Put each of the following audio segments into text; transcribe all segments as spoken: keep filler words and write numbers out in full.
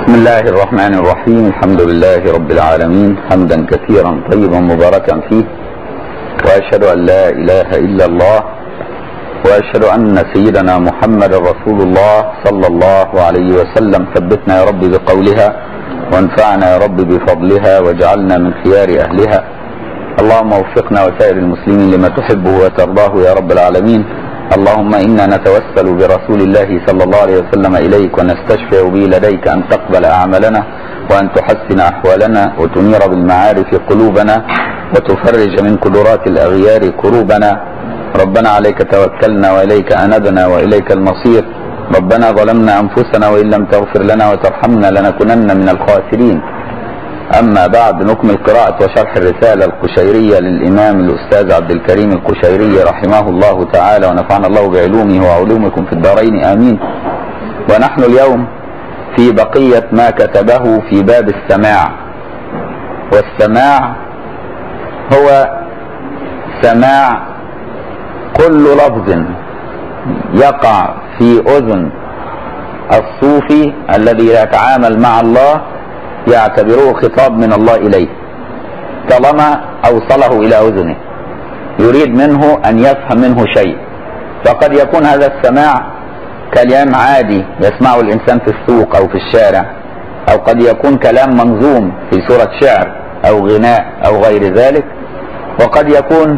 بسم الله الرحمن الرحيم. الحمد لله رب العالمين، حمدا كثيرا طيبا مباركا فيه، واشهد ان لا اله الا الله، واشهد ان سيدنا محمد رسول الله صلى الله عليه وسلم. ثبتنا يا رب بقولها، وانفعنا يا رب بفضلها، واجعلنا من خيار اهلها. اللهم وفقنا وسائر المسلمين لما تحبه وترضاه يا رب العالمين. اللهم إنا نتوسل برسول الله صلى الله عليه وسلم إليك، ونستشفع به لديك أن تقبل أعمالنا، وأن تحسن أحوالنا، وتنير بالمعارف قلوبنا، وتفرج من قدرات الأغيار كروبنا. ربنا عليك توكلنا، وإليك أنبنا، وإليك المصير. ربنا ظلمنا أنفسنا، وإن لم تغفر لنا وترحمنا لنكونن من الخاسرين. أما بعد، نكمل قراءة وشرح الرسالة القشيرية للإمام الأستاذ عبد الكريم القشيري رحمه الله تعالى، ونفعنا الله بعلومه وعلومكم في الدارين آمين. ونحن اليوم في بقية ما كتبه في باب السماع. والسماع هو سماع كل لفظ يقع في أذن الصوفي الذي يتعامل مع الله، يعتبره خطاب من الله إليه طالما أوصله إلى أذنه، يريد منه أن يفهم منه شيء. فقد يكون هذا السماع كلام عادي يسمعه الإنسان في السوق أو في الشارع، أو قد يكون كلام منظوم في سورة شعر أو غناء أو غير ذلك، وقد يكون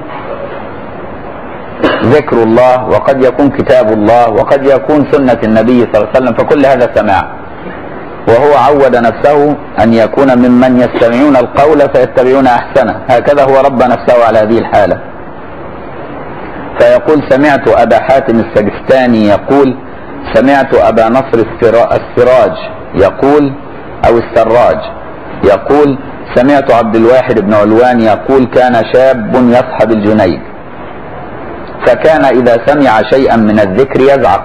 ذكر الله، وقد يكون كتاب الله، وقد يكون سنة النبي صلى الله عليه وسلم. فكل هذا سماع، وهو عود نفسه أن يكون ممن يستمعون القول فيتبعون أحسنه. هكذا هو رب نفسه على هذه الحالة. فيقول: سمعت أبا حاتم السجستاني يقول، سمعت أبا نصر السراج يقول أو السراج يقول، سمعت عبد الواحد بن علوان يقول: كان شاب يصحب الجنيد، فكان إذا سمع شيئا من الذكر يزعق،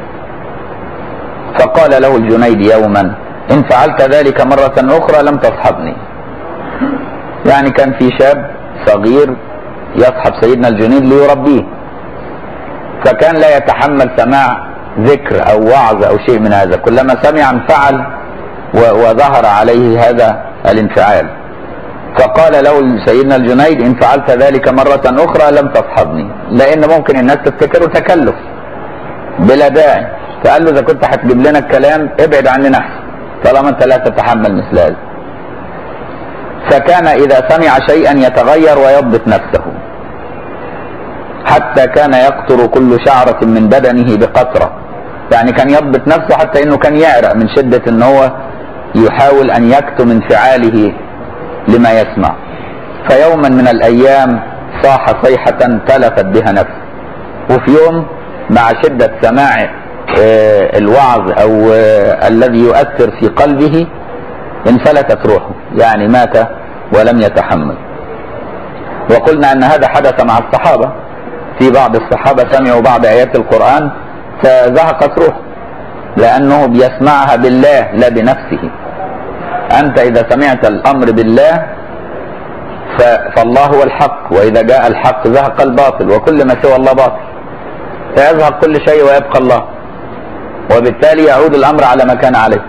فقال له الجنيد يوما: إن فعلت ذلك مرة أخرى لم تصحبني. يعني كان في شاب صغير يصحب سيدنا الجنيد ليربيه، فكان لا يتحمل سماع ذكر أو وعظ أو شيء من هذا، كلما سمع انفعل وظهر عليه هذا الانفعال. فقال له سيدنا الجنيد: إن فعلت ذلك مرة أخرى لم تصحبني، لأن ممكن الناس تفتكره تكلف بلا داعي. فقال له: إذا كنت هتجيب لنا الكلام ابعد عننا أحسن، طالما أنت لا تتحمل مثل هذا. فكان إذا سمع شيئا يتغير ويضبط نفسه، حتى كان يقطر كل شعرة من بدنه بقطرة. يعني كان يضبط نفسه حتى إنه كان يعرق من شدة إن هو يحاول أن يكتم انفعاله لما يسمع. فيوما من الأيام صاح صيحة تلفت بها نفسه، وفي يوم مع شدة سماع الوعظ أو الذي يؤثر في قلبه انفلتت روحه، يعني مات ولم يتحمل. وقلنا أن هذا حدث مع الصحابة. في بعض الصحابة سمعوا بعض آيات القرآن فزهقت روحه، لأنه بيسمعها بالله لا بنفسه. أنت إذا سمعت الأمر بالله فالله هو الحق، وإذا جاء الحق زهق الباطل، وكل ما سوى الله باطل، فيزهق كل شيء ويبقى الله، وبالتالي يعود الأمر على ما كان عليه.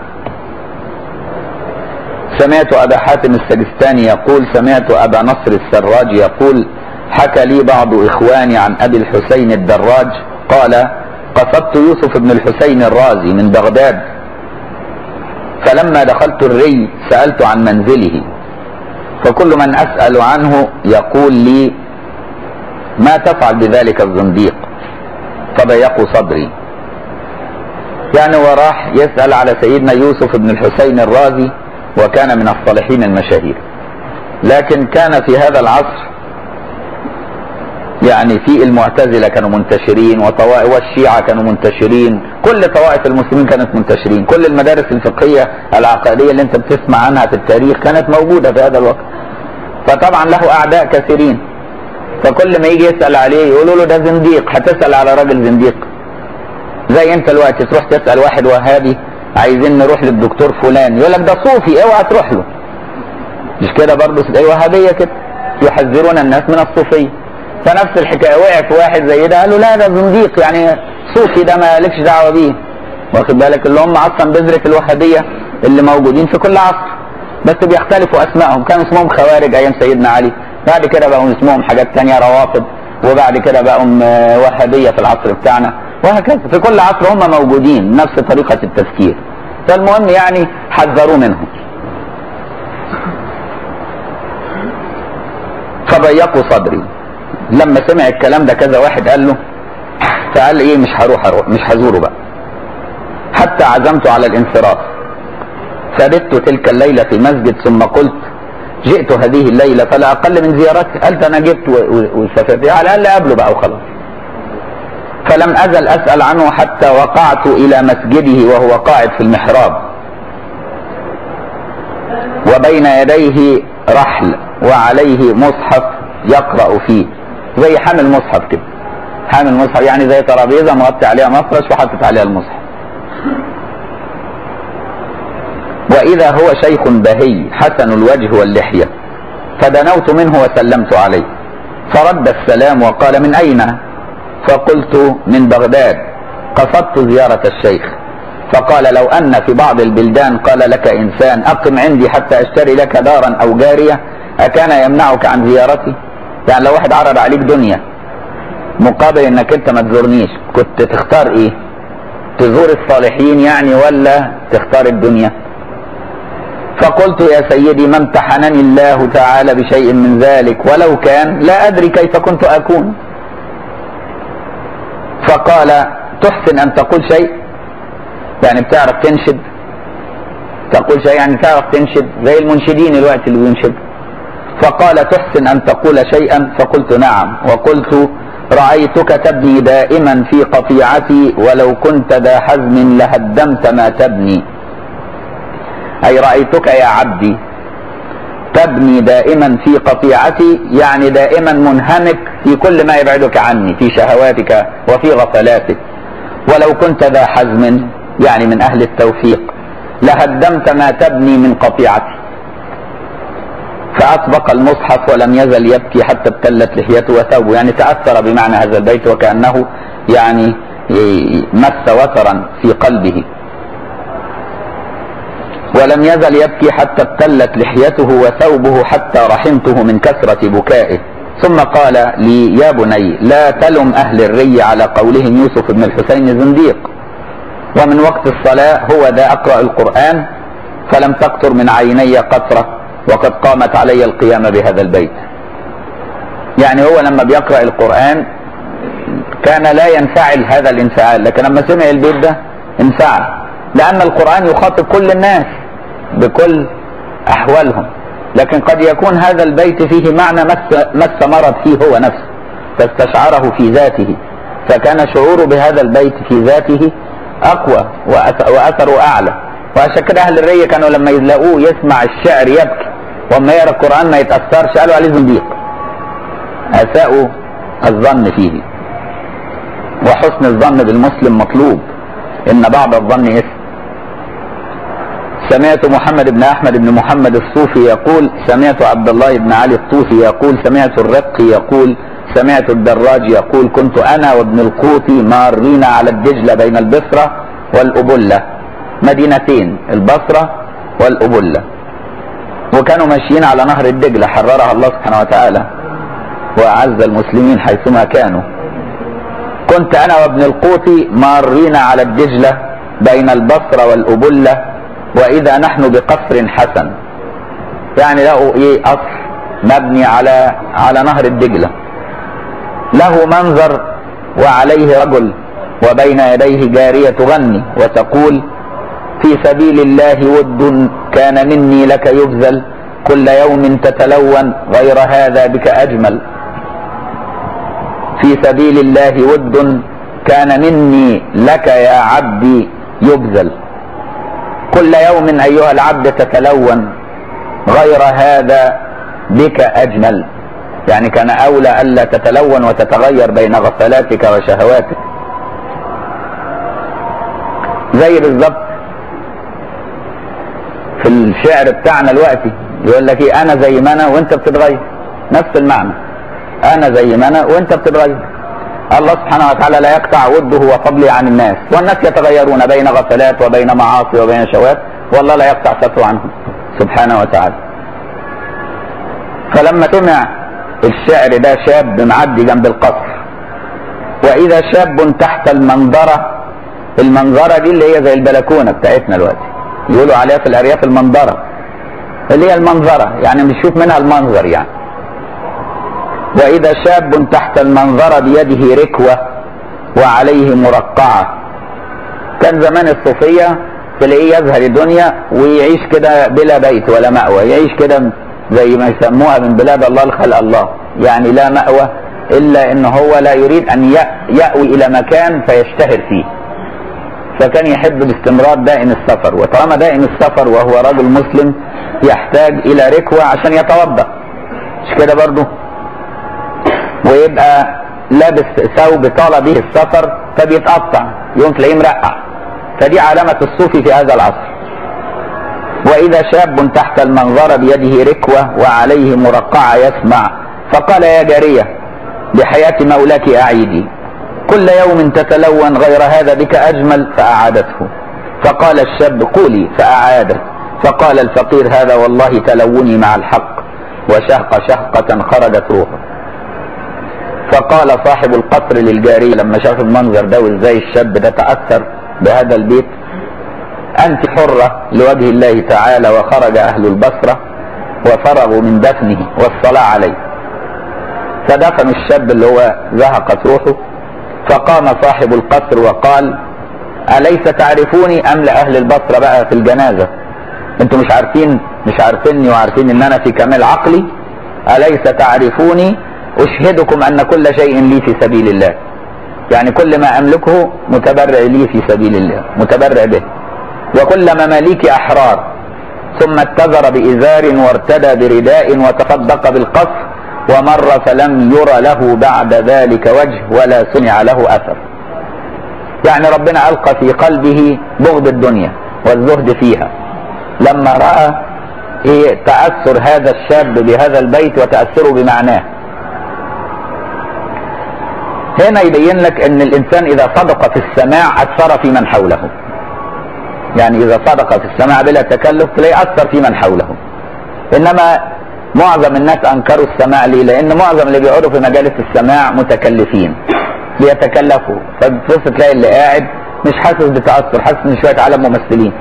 سمعت أبا حاتم السجستاني يقول، سمعت أبا نصر السراج يقول: حكى لي بعض إخواني عن أبي الحسين الدراج قال: قصدت يوسف بن الحسين الرازي من بغداد، فلما دخلت الري سألت عن منزله، فكل من أسأل عنه يقول لي: ما تفعل بذلك الزنديق؟ فضيقوا صدري. يعني وراح يسأل على سيدنا يوسف بن الحسين الرازي، وكان من الصالحين المشاهير. لكن كان في هذا العصر يعني في المعتزلة كانوا منتشرين، والشيعة كانوا منتشرين، كل طوائف المسلمين كانت منتشرين، كل المدارس الفقهية العقائدية اللي انت بتسمع عنها في التاريخ كانت موجودة في هذا الوقت. فطبعا له أعداء كثيرين، فكل ما يجي يسأل عليه يقولوا له: ده زنديق. هتسأل على راجل زنديق؟ زي انت دلوقتي تروح تسأل واحد وهابي: عايزين نروح للدكتور فلان، يقول لك: ده صوفي اوعى تروح له. مش كده برضه؟ اي وهابية كده يحذرون الناس من الصوفية. فنفس الحكاية وقع في واحد زي ده، قال له: لا ده زنديق، يعني صوفي، ده ما لكش دعوة بيه. واخد بالك؟ اللي هم اصلا بذرة الوهابية اللي موجودين في كل عصر، بس بيختلفوا اسمائهم. كان اسمهم خوارج ايام سيدنا علي، بعد كده بقوا اسمهم حاجات تانية روافض، وبعد كده بقوا وهابية في العصر بتاعنا، وهكذا في كل عصر هم موجودين نفس طريقة التفكير. فالمهم يعني حذروا منهم. فضيقوا صدري. لما سمع الكلام ده كذا واحد قال له، فقال ايه مش هروح اروح مش هزوره بقى، حتى عزمت على الانصراف. فبت تلك الليلة في مسجد، ثم قلت جئت هذه الليلة فلا اقل من زيارته. قلت انا جبت وسافرت على الاقل اقابله بقى وخلاص. فلم ازل اسأل عنه حتى وقعت الى مسجده وهو قاعد في المحراب، وبين يديه رحل وعليه مصحف يقرأ فيه، زي حامل مصحف كده، حامل مصحف يعني زي ترابيزة مغطي عليها مفرش وحطت عليها المصحف. وإذا هو شيخ بهي حسن الوجه واللحية، فدنوت منه وسلمت عليه، فرد السلام وقال من أين؟ فقلت من بغداد، قصدت زيارة الشيخ. فقال لو أن في بعض البلدان قال لك إنسان أقم عندي حتى أشتري لك دارا أو جارية أكان يمنعك عن زيارتي؟ يعني لو واحد عرض عليك دنيا مقابل انك انت ما تزورنيش، كنت تختار ايه؟ تزور الصالحين يعني ولا تختار الدنيا؟ فقلت يا سيدي ما امتحنني الله تعالى بشيء من ذلك، ولو كان لا ادري كيف كنت اكون. فقال تحسن ان تقول شيء، يعني بتعرف تنشد؟ تقول شيء يعني تعرف تنشد زي المنشدين الوقت اللي بينشد. فقال تحسن ان تقول شيئا؟ فقلت نعم. وقلت رأيتك تبني دائما في قطيعتي ولو كنت ذا حزم لهدمت ما تبني. أي رأيتك يا عبدي تبني دائما في قطيعتي، يعني دائما منهمك في كل ما يبعدك عني في شهواتك وفي غفلاتك. ولو كنت ذا حزم يعني من أهل التوفيق لهدمت ما تبني من قطيعتي. فأسبق المصحف ولم يزل يبكي حتى ابتلت لحيته وثوبه، يعني تأثر بمعنى هذا البيت وكأنه يعني مس وترا في قلبه. ولم يزل يبكي حتى ابتلت لحيته وثوبه حتى رحمته من كثرة بكائه. ثم قال لي يا بني لا تلم أهل الري على قولهم يوسف بن الحسين زنديق، ومن وقت الصلاة هو ذا أقرأ القرآن فلم تقطر من عيني قطرة وقد قامت علي القيامة بهذا البيت. يعني هو لما بيقرأ القرآن كان لا ينفعل هذا الانفعال، لكن لما سمع البيت ده انفعل، لأن القرآن يخاطب كل الناس بكل أحوالهم، لكن قد يكون هذا البيت فيه معنى مس, مس مرض فيه هو نفسه فاستشعره في ذاته، فكان شعوره بهذا البيت في ذاته أقوى وأثره أعلى. وعشان كده أهل الرية كانوا لما يلاقوه يسمع الشعر يبكي، وما يرى القرآن ما يتأثرش، قالوا عليه زنديق، أساءوا الظن فيه. وحسن الظن بالمسلم مطلوب، إن بعض الظن إثم. سمعت محمد بن أحمد بن محمد الصوفي يقول سمعت عبد الله بن علي الطوفي يقول سمعت الرقي يقول سمعت الدراج يقول كنت أنا وابن القوطي مارين على الدجلة بين البصرة والأبلة، مدينتين البصرة والأبلة، وكانوا ماشيين على نهر الدجلة حررها الله سبحانه وتعالى وأعز المسلمين حيثما كانوا. كنت أنا وابن القوطي مارين على الدجلة بين البصرة والأبلة وإذا نحن بقصر حسن، يعني لقوا إيه قصر مبني على على نهر الدجلة له منظر وعليه رجل وبين يديه جارية تغني وتقول في سبيل الله ود كان مني لك يبذل كل يوم تتلون غير هذا بك أجمل. في سبيل الله ود كان مني لك يا عبدي يبذل كل يوم أيها العبد تتلون غير هذا بك أجمل، يعني كان أولى ألا تتلون وتتغير بين غفلاتك وشهواتك. زي بالظبط في الشعر بتاعنا دلوقتي يقول لك ايه انا زي ما انا وانت بتتغير، نفس المعنى، انا زي ما انا وانت بتتغير. الله سبحانه وتعالى لا يقطع وده وفضله عن الناس، والناس يتغيرون بين غفلات وبين معاصي وبين شهوات، والله لا يقطع ستره عنهم سبحانه وتعالى. فلما سمع الشعر ده شاب معدي جنب القصر، واذا شاب تحت المنظرة، المنظرة دي اللي هي زي البلكونة بتاعتنا دلوقتي، يقولوا عليها في الارياف المنظرة، اللي هي المنظرة يعني بنشوف منها المنظر يعني. واذا شاب تحت المنظرة بيده ركوة وعليه مرقعة. كان زمان الصوفية تلاقيه يزهر الدنيا ويعيش كده بلا بيت ولا مأوى، يعيش كده زي ما يسموها من بلاد الله الخلق الله، يعني لا مأوى الا ان هو لا يريد ان يأوي الى مكان فيشتهر فيه، فكان يحب باستمرار دائم السفر. وطالما دائم السفر وهو رجل مسلم يحتاج الى ركوة عشان يتوضا، مش كده برضه؟ ويبقى لابس ثوب طال به السفر فبيتقطع، يوم تلاقيه مرقع، فدي علامة الصوفي في هذا العصر. واذا شاب تحت المنظرة بيده ركوة وعليه مرقعة يسمع، فقال يا جارية بحياة مولاك اعيدي، كل يوم تتلون غير هذا بك اجمل، فاعادته. فقال الشاب قولي، فاعاده. فقال الفقير هذا والله تلوني مع الحق، وشهق شهقة خرجت روحه. فقال صاحب القصر للجارية لما شاف المنظر ده وازاي الشاب ده تأثر بهذا البيت، انت حرة لوجه الله تعالى. وخرج اهل البصرة وفرغوا من دفنه والصلاة عليه، فدفنوا الشاب اللي هو زهقت روحه. فقام صاحب القصر وقال أليس تعرفوني أم لأهل البصرة بقى في الجنازة؟ انتوا مش عارفين مش عارفيني وعارفين ان انا في كمال عقلي؟ أليس تعرفوني؟ أشهدكم أن كل شيء لي في سبيل الله، يعني كل ما أملكه متبرع لي في سبيل الله، متبرع به، وكل مماليك أحرار. ثم اتزر بإزار وارتدى برداء وتصدق بالقصر، ومر فلم ير له بعد ذلك وجه ولا سمع له أثر. يعني ربنا ألقى في قلبه بغض الدنيا والزهد فيها لما رأى إيه تأثر هذا الشاب بهذا البيت وتأثره بمعناه. هنا يبين لك ان الانسان اذا صدق في السماع اثر في من حوله، يعني اذا صدق في السماع بلا تكلف تلاقيه اثر في من حوله. انما معظم الناس انكروا السماع ليه؟ لان معظم اللي بيقعدوا في مجالس السماع متكلفين بيتكلفوا، فبتبص تلاقي اللي قاعد مش حاسس بتاثر، حاسس ان شويه عالم ممثلين.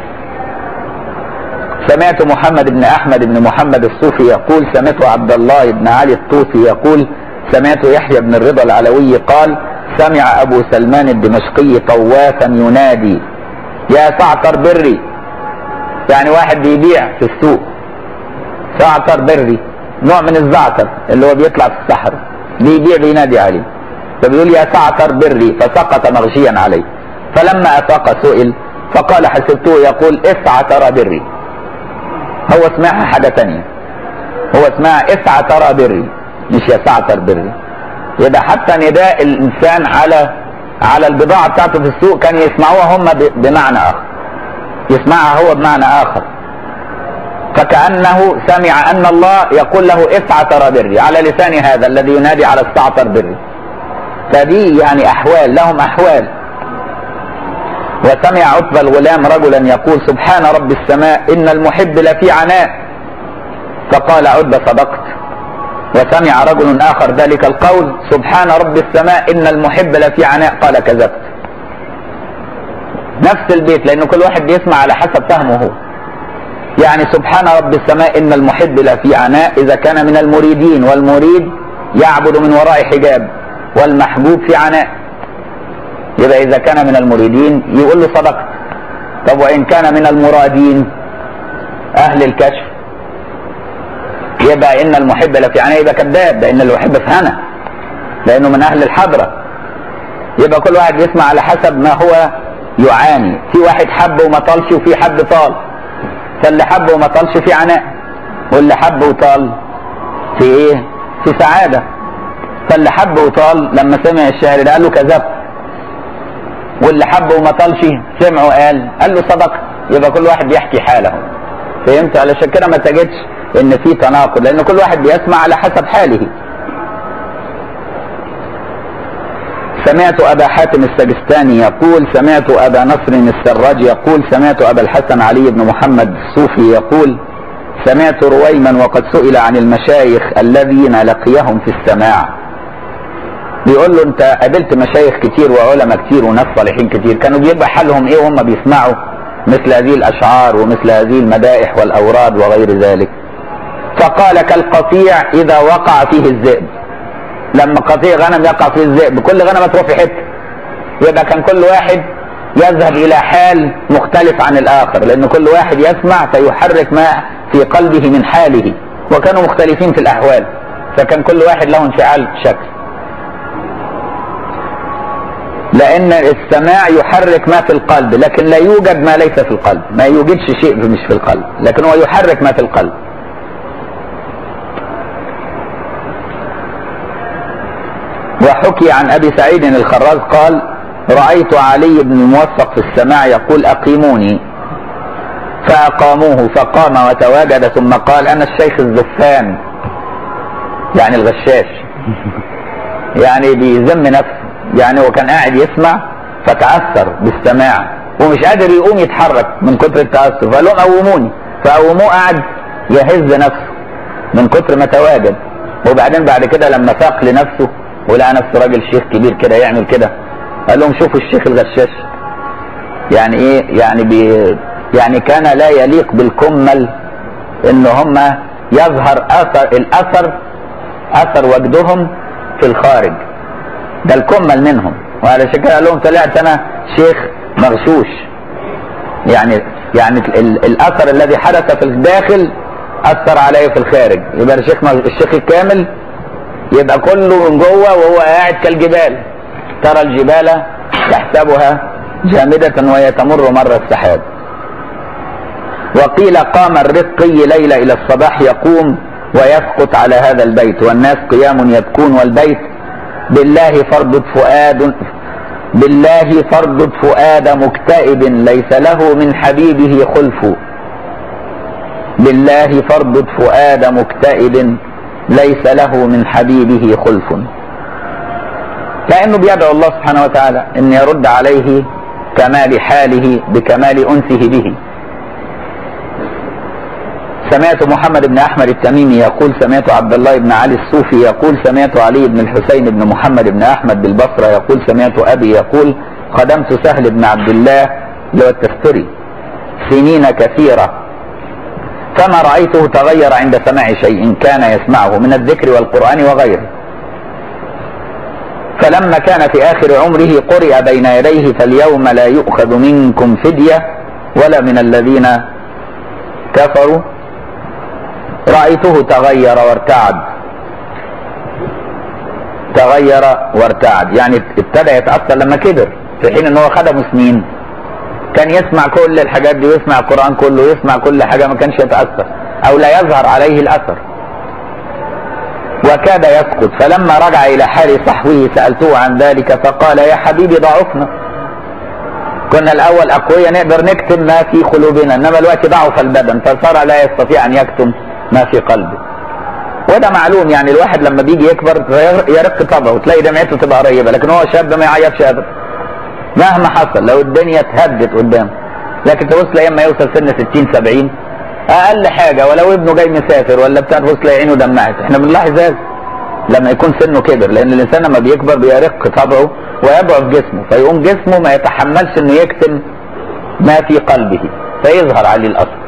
سمعت محمد بن احمد بن محمد الصوفي يقول، سمعت عبد الله بن علي الطوسي يقول، سمعت يحيى بن الرضا العلوي قال، سمع ابو سلمان الدمشقي طوافا ينادي يا سعتر بري، يعني واحد بيبيع في السوق، سعتر بري نوع من الزعتر اللي هو بيطلع في الصحراء، بيبيع بينادي عليه، فبيقول يا سعتر بري، فسقط مغشيا عليه. فلما افاق سئل فقال حسبته يقول اسعى ترى بري، هو سمعها حاجه ثانيه، هو اسمها اسعى ترى بري مش يا سعتر بري. يبقى حتى نداء الانسان على على البضاعه بتاعته في السوق كان يسمعوها هم بمعنى اخر، يسمعها هو بمعنى اخر، فكأنه سمع ان الله يقول له اسعى ترى بري على لسان هذا الذي ينادي على السعتر بري. فدي يعني احوال، لهم احوال. وسمع عتبة الغلام رجلا يقول سبحان رب السماء ان المحب لفي عناء، فقال عتبة صدقت. وسمع رجل اخر ذلك القول سبحان رب السماء ان المحب لفي عناء، قال كذبت. نفس البيت، لان كل واحد بيسمع على حسب فهمه هو. يعني سبحان رب السماء ان المحب لفي عناء اذا كان من المريدين، والمريد يعبد من وراء حجاب، والمحبوب في عناء. يبقى اذا كان من المريدين يقول له صدقت. طب وان كان من المرادين اهل الكشف يبقى ان المحب لفي عناء، يبقى كذاب، لان المحب في هنا لانه من اهل الحضره. يبقى كل واحد يسمع على حسب ما هو يعاني. في واحد حب وما طالش، وفي حد طال، فاللي حب وما طالش في عناء، واللي حب وطال في ايه؟ في سعاده. فاللي حب وطال لما سمع الشاعر ده قال له كذبت، واللي حب وما طالش سمعه قال قال له صدقت. يبقى كل واحد بيحكي حاله. فهمت؟ علشان كده ما تجدش ان في تناقض، لان كل واحد بيسمع على حسب حاله. سمعت أبا حاتم السجستاني يقول سمعت أبا نصر السراج يقول سمعت أبا الحسن علي بن محمد الصوفي يقول سمعت رويما وقد سئل عن المشايخ الذين لقيهم في السماع، بيقول له انت قابلت مشايخ كتير وعلماء كتير وناس صالحين كتير، كانوا بيبقى حالهم ايه وهم بيسمعوا مثل هذه الاشعار ومثل هذه المدائح والاوراد وغير ذلك؟ فقال كالقطيع اذا وقع فيه الذئب، لما قطيع غنم يقع فيه الذئب كل غنمه تروح في حته، يبقى كان كل واحد يذهب الى حال مختلف عن الاخر، لان كل واحد يسمع فيحرك ما في قلبه من حاله، وكانوا مختلفين في الاحوال، فكان كل واحد له انفعال شكل، لان السماع يحرك ما في القلب، لكن لا يوجد ما ليس في القلب، ما يوجدش شيء مش في القلب، لكن هو يحرك ما في القلب. وحكي عن ابي سعيد الخراز قال رأيت علي بن الموفق في السماع يقول اقيموني، فاقاموه فقام وتواجد ثم قال انا الشيخ الزفان، يعني الغشاش، يعني بيذم نفسه، يعني هو كان قاعد يسمع فتأثر بالسماع ومش قادر يقوم يتحرك من كتر التأثر، فقال لهم قوموني، فقوموه قاعد يهز نفسه من كتر ما تواجد، وبعدين بعد كده لما فاق لنفسه ولقى نفسه راجل شيخ كبير كده يعمل كده، قال لهم شوفوا الشيخ الغشاش، يعني ايه؟ يعني بي يعني كان لا يليق بالكمل ان هم يظهر اثر الاثر اثر وجدهم في الخارج، ده الكمل منهم، وعلى شكل قال لهم طلعت انا شيخ مغشوش، يعني يعني ال الاثر الذي حدث في الداخل اثر عليه في الخارج، يبقى الشيخ الشيخ الكامل يبقى كله من جوه وهو قاعد كالجبال، ترى الجبال تحسبها جامدة وهي تمر مر السحاب. وقيل قام الرقي ليلة إلى الصباح يقوم ويسقط على هذا البيت والناس قيام يبكون، والبيت بالله فردد فؤاد بالله فردد فؤاد مكتئب ليس له من حبيبه خلف، بالله فردد فؤاد مكتئب ليس له من حبيبه خلف، لأنه بيدعو الله سبحانه وتعالى أن يرد عليه كمال حاله بكمال أنسه به. سمعت محمد بن أحمد التميمي يقول سمعت عبد الله بن علي الصوفي يقول سمعت علي بن الحسين بن محمد بن أحمد بالبصرة يقول سمعت أبي يقول خدمت سهل بن عبد الله اللي هو التستري سنين كثيرة، فما رأيته تغير عند سماع شيء كان يسمعه من الذكر والقرآن وغيره، فلما كان في آخر عمره قرئ بين يديه فاليوم لا يؤخذ منكم فدية ولا من الذين كفروا، رأيته تغير وارتعد، تغير وارتعد، يعني ابتدى يتأثر لما كبر، في حين ان هو خدمه سنين كان يسمع كل الحاجات دي ويسمع القرآن كله ويسمع كل حاجة، ما كانش يتأثر او لا يظهر عليه الأثر وكاد يسقط، فلما رجع الى حال صحوه سألته عن ذلك فقال يا حبيبي ضعفنا، كنا الاول اقوياء نقدر نكتم ما في قلوبنا، انما الوقت ضعف البدن فصار لا يستطيع ان يكتم ما في قلبه. وده معلوم، يعني الواحد لما بيجي يكبر يرق طبعه وتلاقي دمعته تبقى قريبه، لكن هو شاب ما يعيطش ابدا مهما حصل لو الدنيا اتهدت قدامه، لكن تبص لما يوصل سن ستين سبعين اقل حاجه ولو ابنه جاي مسافر ولا بتاع تبص تلاقي عينه دمعت، احنا بنلاحظ هذا لما يكون سنه كبر، لان الانسان لما بيكبر بيرق طبعه ويضعف جسمه، فيقوم جسمه ما يتحملش انه يكتم ما في قلبه فيظهر عليه الاثر.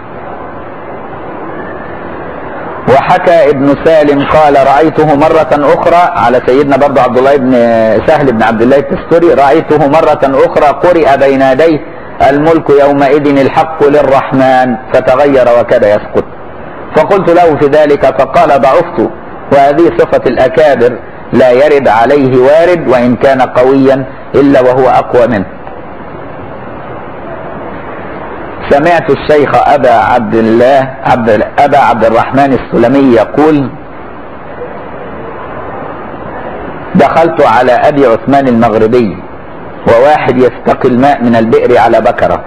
وحكى ابن سالم قال رأيته مرة أخرى على سيدنا برضه عبد الله بن سهل بن عبد الله التستري، رأيته مرة أخرى قرئ بين يديه الملك يومئذ الحق للرحمن فتغير وكاد يسقط، فقلت له في ذلك فقال ضعفت، وهذه صفة الأكابر لا يرد عليه وارد وإن كان قويا إلا وهو أقوى منه. سمعت الشيخ أبا عبد الله عبد أبا عبد الرحمن السلمي يقول دخلت على أبي عثمان المغربي وواحد يستقي الماء من البئر على بكرة،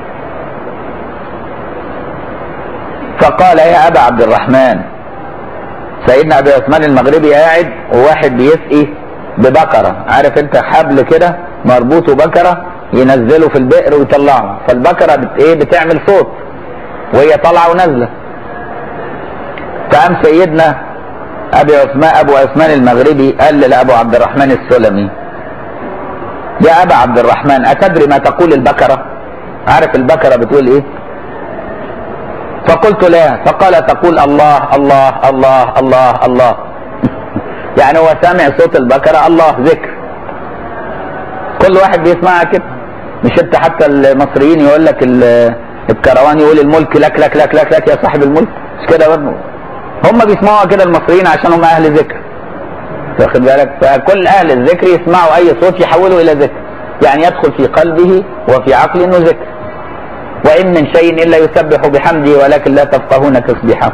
فقال يا أبا عبد الرحمن، سيدنا أبي عثمان المغربي قاعد وواحد بيسقي ببكرة، عارف انت حبل كده مربوط وبكرة ينزله في البئر ويطلعه، فالبكرة بت ايه بتعمل صوت وهي طالعة ونازلة. فقام سيدنا ابي عثمان ابو عثمان المغربي قال لابو عبد الرحمن السلمي: يا ابا عبد الرحمن اتدري ما تقول البكرة؟ عارف البكرة بتقول ايه؟ فقلت لا. فقال: تقول الله الله الله الله الله. يعني هو سامع صوت البكرة الله، ذكر. كل واحد بيسمعها كده. مش انت حتى المصريين يقول لك الكروان يقول الملك لك لك لك لك لك يا صاحب الملك، مش كده برضه؟ هم بيسمعوها كده المصريين عشان هم اهل ذكر، واخد بالك؟ فكل اهل الذكر يسمعوا اي صوت يحولوا الى ذكر، يعني يدخل في قلبه وفي عقله انه ذكر. وان من شيء الا يسبح بحمده ولكن لا تفقهون تسبيحه.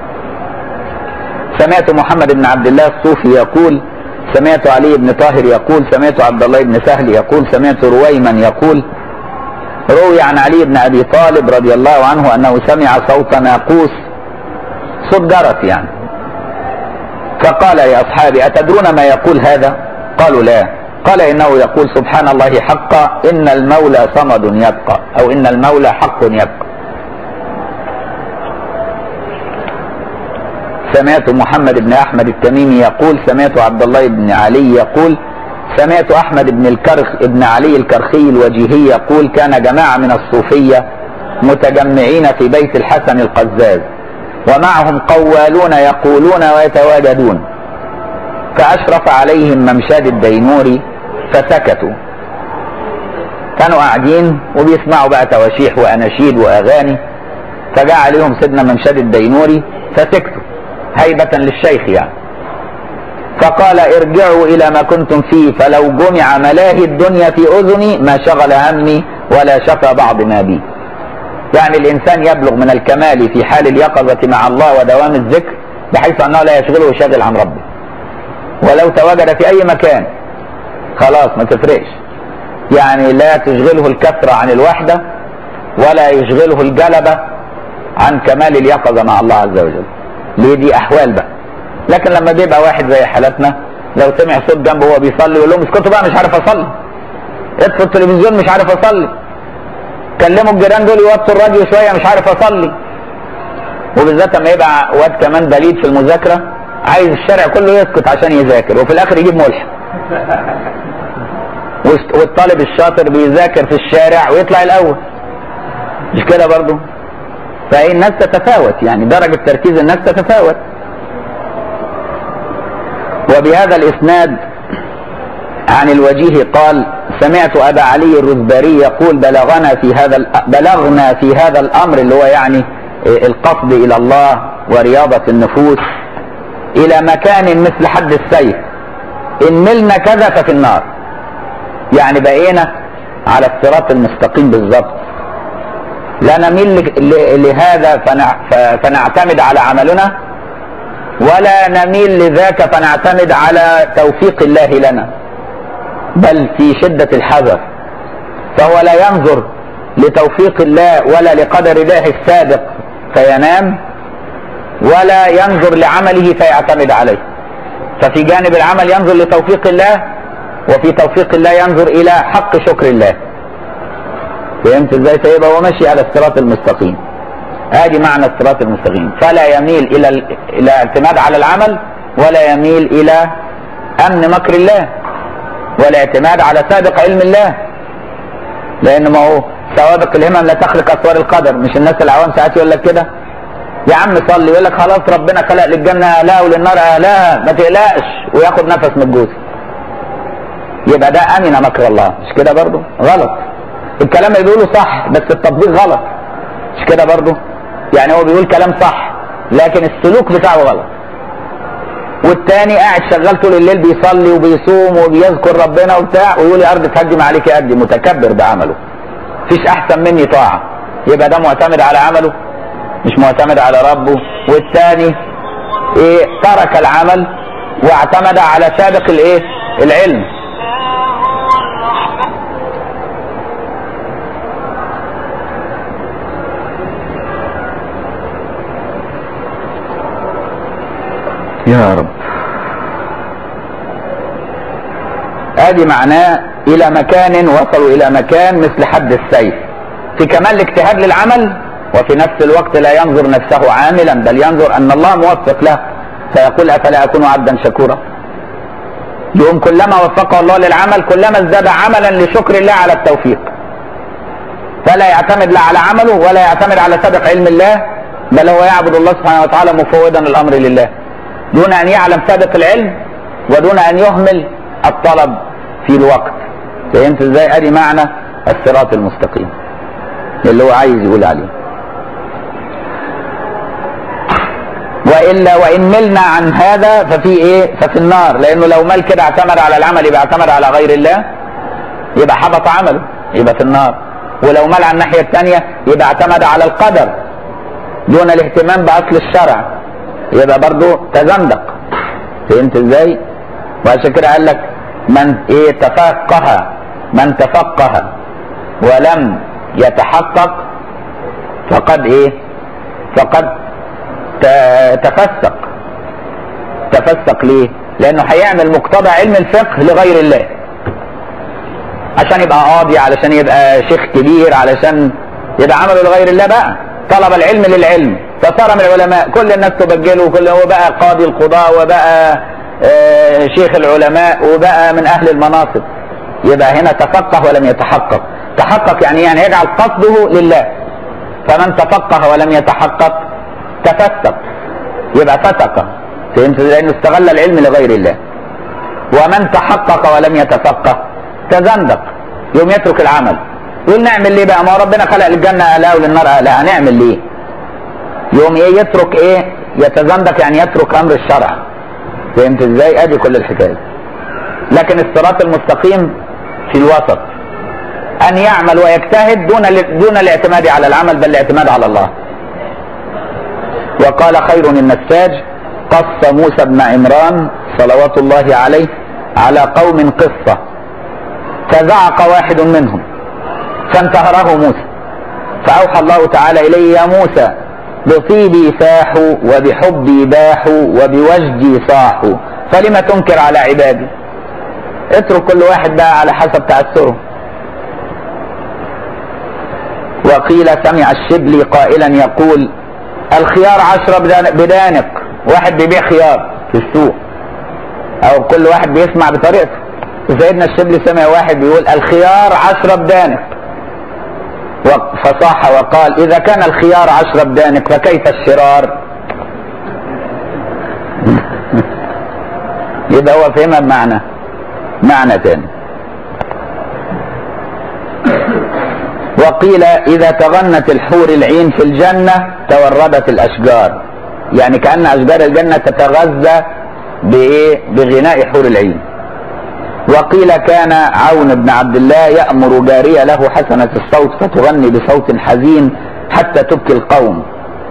سمعت محمد بن عبد الله الصوفي يقول: سمعت علي بن طاهر يقول: سمعت عبد الله بن سهل يقول: سمعت رويما يقول. روي عن علي بن ابي طالب رضي الله عنه انه سمع صوت ناقوس، صوت جرس يعني، فقال لاصحابه: اتدرون ما يقول هذا؟ قالوا لا. قال: انه يقول: سبحان الله حقا، ان المولى صمد يبقى، او ان المولى حق يبقى. سمعت محمد بن احمد التميمي يقول: سمعت عبد الله بن علي يقول: سمعت احمد بن الكرخ ابن علي الكرخي الوجيهي يقول: كان جماعة من الصوفية متجمعين في بيت الحسن القزاز، ومعهم قوالون يقولون ويتواجدون، فاشرف عليهم ممشاد الدينوري فسكتوا. كانوا قاعدين وبيسمعوا بقى تواشيح واناشيد واغاني، فجاء عليهم سيدنا ممشاد الدينوري فسكتوا هيبة للشيخ يعني. فقال: ارجعوا الى ما كنتم فيه، فلو جمع ملاهي الدنيا في اذني ما شغل همي ولا شفى بعض ما بي. يعني الانسان يبلغ من الكمال في حال اليقظة مع الله ودوام الذكر بحيث انه لا يشغله شاغل عن ربه، ولو تواجد في اي مكان خلاص ما تفرقش. يعني لا تشغله الكثرة عن الوحدة ولا يشغله الجلبة عن كمال اليقظة مع الله عز وجل. ليه؟ دي احوال بقى. لكن لما بيبقى واحد زي حالتنا لو سمع صوت جنبه وهو بيصلي يقول لهم: اسكتوا بقى مش عارف اصلي، اطفوا التلفزيون مش عارف اصلي، كلموا الجيران دول يوطوا الراديو شويه مش عارف اصلي. وبالذات لما يبقى واد كمان بليد في المذاكره عايز الشارع كله يسكت عشان يذاكر، وفي الاخر يجيب ملحق. والطالب الشاطر بيذاكر في الشارع ويطلع الاول، مش كده برضه؟ فهي الناس تتفاوت، يعني درجه تركيز الناس تتفاوت. وبهذا الاسناد عن الوجيه قال: سمعت ابا علي الرزباري يقول: بلغنا في هذا بلغنا في هذا الامر، اللي هو يعني القصد الى الله ورياضة النفوس، الى مكان مثل حد السيف، ان ملنا كذا ففي النار. يعني بقينا على الصراط المستقيم بالظبط، لا نميل لهذا فنعتمد على عملنا، ولا نميل لذاك فنعتمد على توفيق الله لنا، بل في شدة الحذر. فهو لا ينظر لتوفيق الله ولا لقدر الله السابق فينام، ولا ينظر لعمله فيعتمد عليه. ففي جانب العمل ينظر لتوفيق الله، وفي توفيق الله ينظر الى حق شكر الله. فهمت ازاي؟ فيبقى هو ماشي على الصراط المستقيم. ادي معنى الصراط المستقيم. فلا يميل الى الى الاعتماد على العمل، ولا يميل الى امن مكر الله، ولا اعتماد على سابق علم الله. لان ما هو سوابق الهمم لا تخلق اسوار القدر. مش الناس العوام ساعات يقول لك كده: يا عم صلي، يقول لك خلاص ربنا خلق للجنه اهلها وللنار اهلها ما تقلقش، وياخد نفس من الجوز. يبقى ده امن مكر الله. مش كده برضه؟ غلط. الكلام اللي بيقوله صح بس التطبيق غلط، مش كده برضه؟ يعني هو بيقول كلام صح لكن السلوك بتاعه غلط. والتاني قاعد شغال طول الليل بيصلي وبيصوم وبيذكر ربنا وبتاع، ويقول يا ارض تهدم عليك يا ادي، متكبر بعمله، مفيش احسن مني طاعه. يبقى ده معتمد على عمله مش معتمد على ربه. والثاني ايه؟ ترك العمل واعتمد على سابق الايه؟ العلم. يا رب. ادي معناه الى مكان، وصلوا الى مكان مثل حد السيف في كمال الاجتهاد للعمل، وفي نفس الوقت لا ينظر نفسه عاملا بل ينظر ان الله موفق له، فيقول افلا اكون عبدا شكورا. يوم كلما وفقه الله للعمل كلما ازداد عملا لشكر الله على التوفيق، فلا يعتمد لا على عمله ولا يعتمد على سابق علم الله، بل هو يعبد الله سبحانه وتعالى مفوضا الامر لله دون ان يعلم سابق العلم ودون ان يهمل الطلب في الوقت. فهمت ازاي؟ ادي معنى الصراط المستقيم اللي هو عايز يقول عليه. والا وان ملنا عن هذا ففي ايه؟ ففي النار، لانه لو مال كده اعتمد على العمل يبقى اعتمد على غير الله، يبقى حبط عمله، يبقى في النار. ولو مال على الناحيه الثانيه يبقى اعتمد على القدر دون الاهتمام باصل الشرع، يبقى برضه تزندق. فهمت ازاي؟ وعشان كده قال لك من ايه تفقه، من تفقه ولم يتحقق فقد ايه؟ فقد تفسق. تفسق ليه؟ لانه هيعمل مقتضى علم الفقه لغير الله، عشان يبقى قاضي، علشان يبقى شيخ كبير، علشان يبقى عمله لغير الله بقى. طلب العلم للعلم فصار من العلماء، كل الناس تبجله، كل هو بقى قاضي القضاء وبقى آه شيخ العلماء وبقى من اهل المناصب. يبقى هنا تفقه ولم يتحقق. تحقق يعني يعني يجعل قصده لله. فمن تفقه ولم يتحقق تفسق، يبقى فسق. فهمت؟ لانه استغل العلم لغير الله. ومن تحقق ولم يتفقه تزندق، يوم يترك العمل. يقول نعمل ليه بقى؟ ما ربنا خلق للجنه اهلها وللنار اهلها، هنعمل ليه؟ يوم ايه؟ يترك ايه؟ يتزندق يعني يترك امر الشرع. فهمت ازاي؟ ادي كل الحكايه. لكن الصراط المستقيم في الوسط، ان يعمل ويجتهد دون دون الاعتماد على العمل بل الاعتماد على الله. وقال خير النساج قص موسى بن عمران صلوات الله عليه على قوم قصه، فزعق واحد منهم فانتهره موسى، فأوحى الله تعالى إليه يا موسى بطيبي فاحوا وبحبي باحوا وبوجدي صاحوا فلما تنكر على عبادي. اترك كل واحد بقى على حسب تأثره. وقيل سمع الشبلي قائلا يقول الخيار عشرة بدانق، واحد بيبيع خيار في السوق او كل واحد بيسمع بطريقته. سيدنا الشبلي سمع واحد بيقول الخيار عشرة بدانق، فصاح وقال اذا كان الخيار عشرة بدانق فكيف الشرار؟ يبقى هو فهمها بمعنى معنى تاني. وقيل اذا تغنت الحور العين في الجنة توردت الاشجار، يعني كأن اشجار الجنة تتغذى بايه؟ بغناء حور العين. وقيل كان عون بن عبد الله يأمر جارية له حسنة الصوت فتغني بصوت حزين حتى تبكي القوم.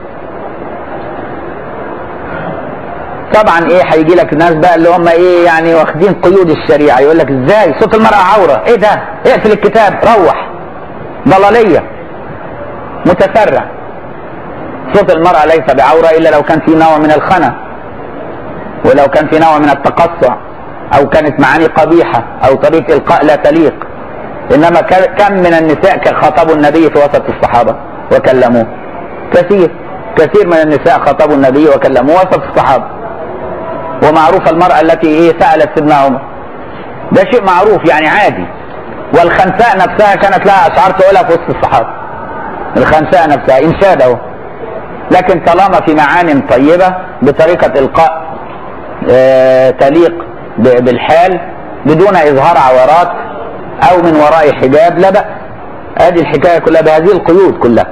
طبعا ايه هيجي لك ناس بقى اللي هم ايه يعني واخدين قيود الشريعة، يقول لك ازاي صوت المرأة عورة؟ ايه ده؟ اقفل الكتاب روح. ضلالية متسرع. صوت المرأة ليس بعورة الا لو كان في نوع من الخنا، ولو كان في نوع من التقصع، او كانت معاني قبيحة او طريقة القاء لا تليق. انما كم من النساء خاطبوا النبي في وسط الصحابة وكلموه، كثير كثير من النساء خاطبوا النبي وكلموه وسط الصحابة. ومعروفة المرأة التي ايه سألت سيدنا عمر، ده شيء معروف يعني عادي. والخنساء نفسها كانت لها اشعار تقولها في وسط الصحابة، الخنساء نفسها انشاد اهو. لكن طالما في معان طيبة بطريقة القاء اه تليق بالحال بدون اظهار عورات او من وراء حجاب لا بأس. هذه الحكاية كلها بهذه القيود كلها.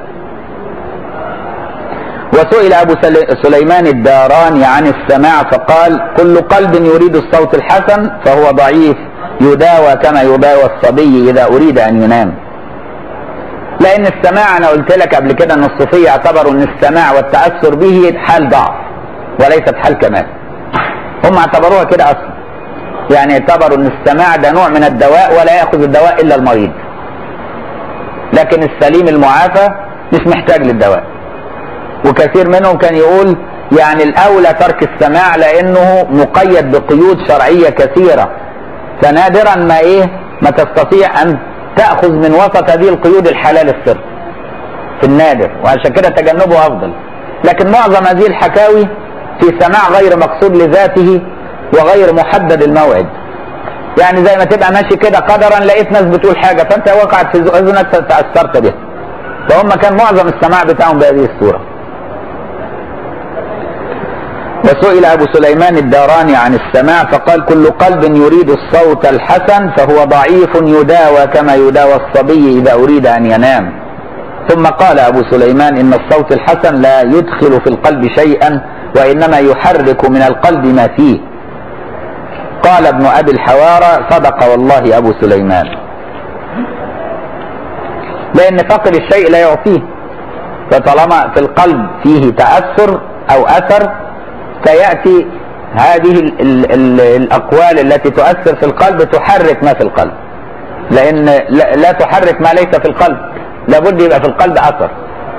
وسئل ابو سليمان الداراني عن السماع فقال كل قلب يريد الصوت الحسن فهو ضعيف يداوى كما يداوى الصبي اذا اريد ان ينام. لان السماع انا قلت لك قبل كده ان الصوفية اعتبروا ان السماع والتأثر به حال ضعف وليست حال كمال. هم اعتبروها كده اصلا، يعني اعتبروا ان السماع ده نوع من الدواء ولا ياخذ الدواء الا المريض، لكن السليم المعافى مش محتاج للدواء. وكثير منهم كان يقول يعني الاولى ترك السماع لانه مقيد بقيود شرعية كثيرة، فنادرا ما ايه ما تستطيع ان تأخذ من وسط هذه القيود الحلال السر في النادر، وعشان كده تجنبه افضل. لكن معظم هذه الحكاوي في سماع غير مقصود لذاته وغير محدد الموعد. يعني زي ما تبقى ماشي كده قدرا لقيت ناس بتقول حاجة فانت وقعت في اذنك تأثرت بها، فهم كان معظم السماع بتاعهم بهذه الصورة. وسئل ابو سليمان الداراني عن السماع فقال كل قلب يريد الصوت الحسن فهو ضعيف يداوى كما يداوى الصبي اذا اريد ان ينام. ثم قال ابو سليمان ان الصوت الحسن لا يدخل في القلب شيئا وانما يحرك من القلب ما فيه. قال ابن ابي الحوارى صدق والله ابو سليمان، لان فقد الشيء لا يعطيه، فطالما في القلب فيه تأثر او اثر سيأتي هذه ال ال ال الاقوال التي تؤثر في القلب تحرك ما في القلب، لان لا, لا تحرك ما ليس في القلب، لابد يبقى في القلب اثر.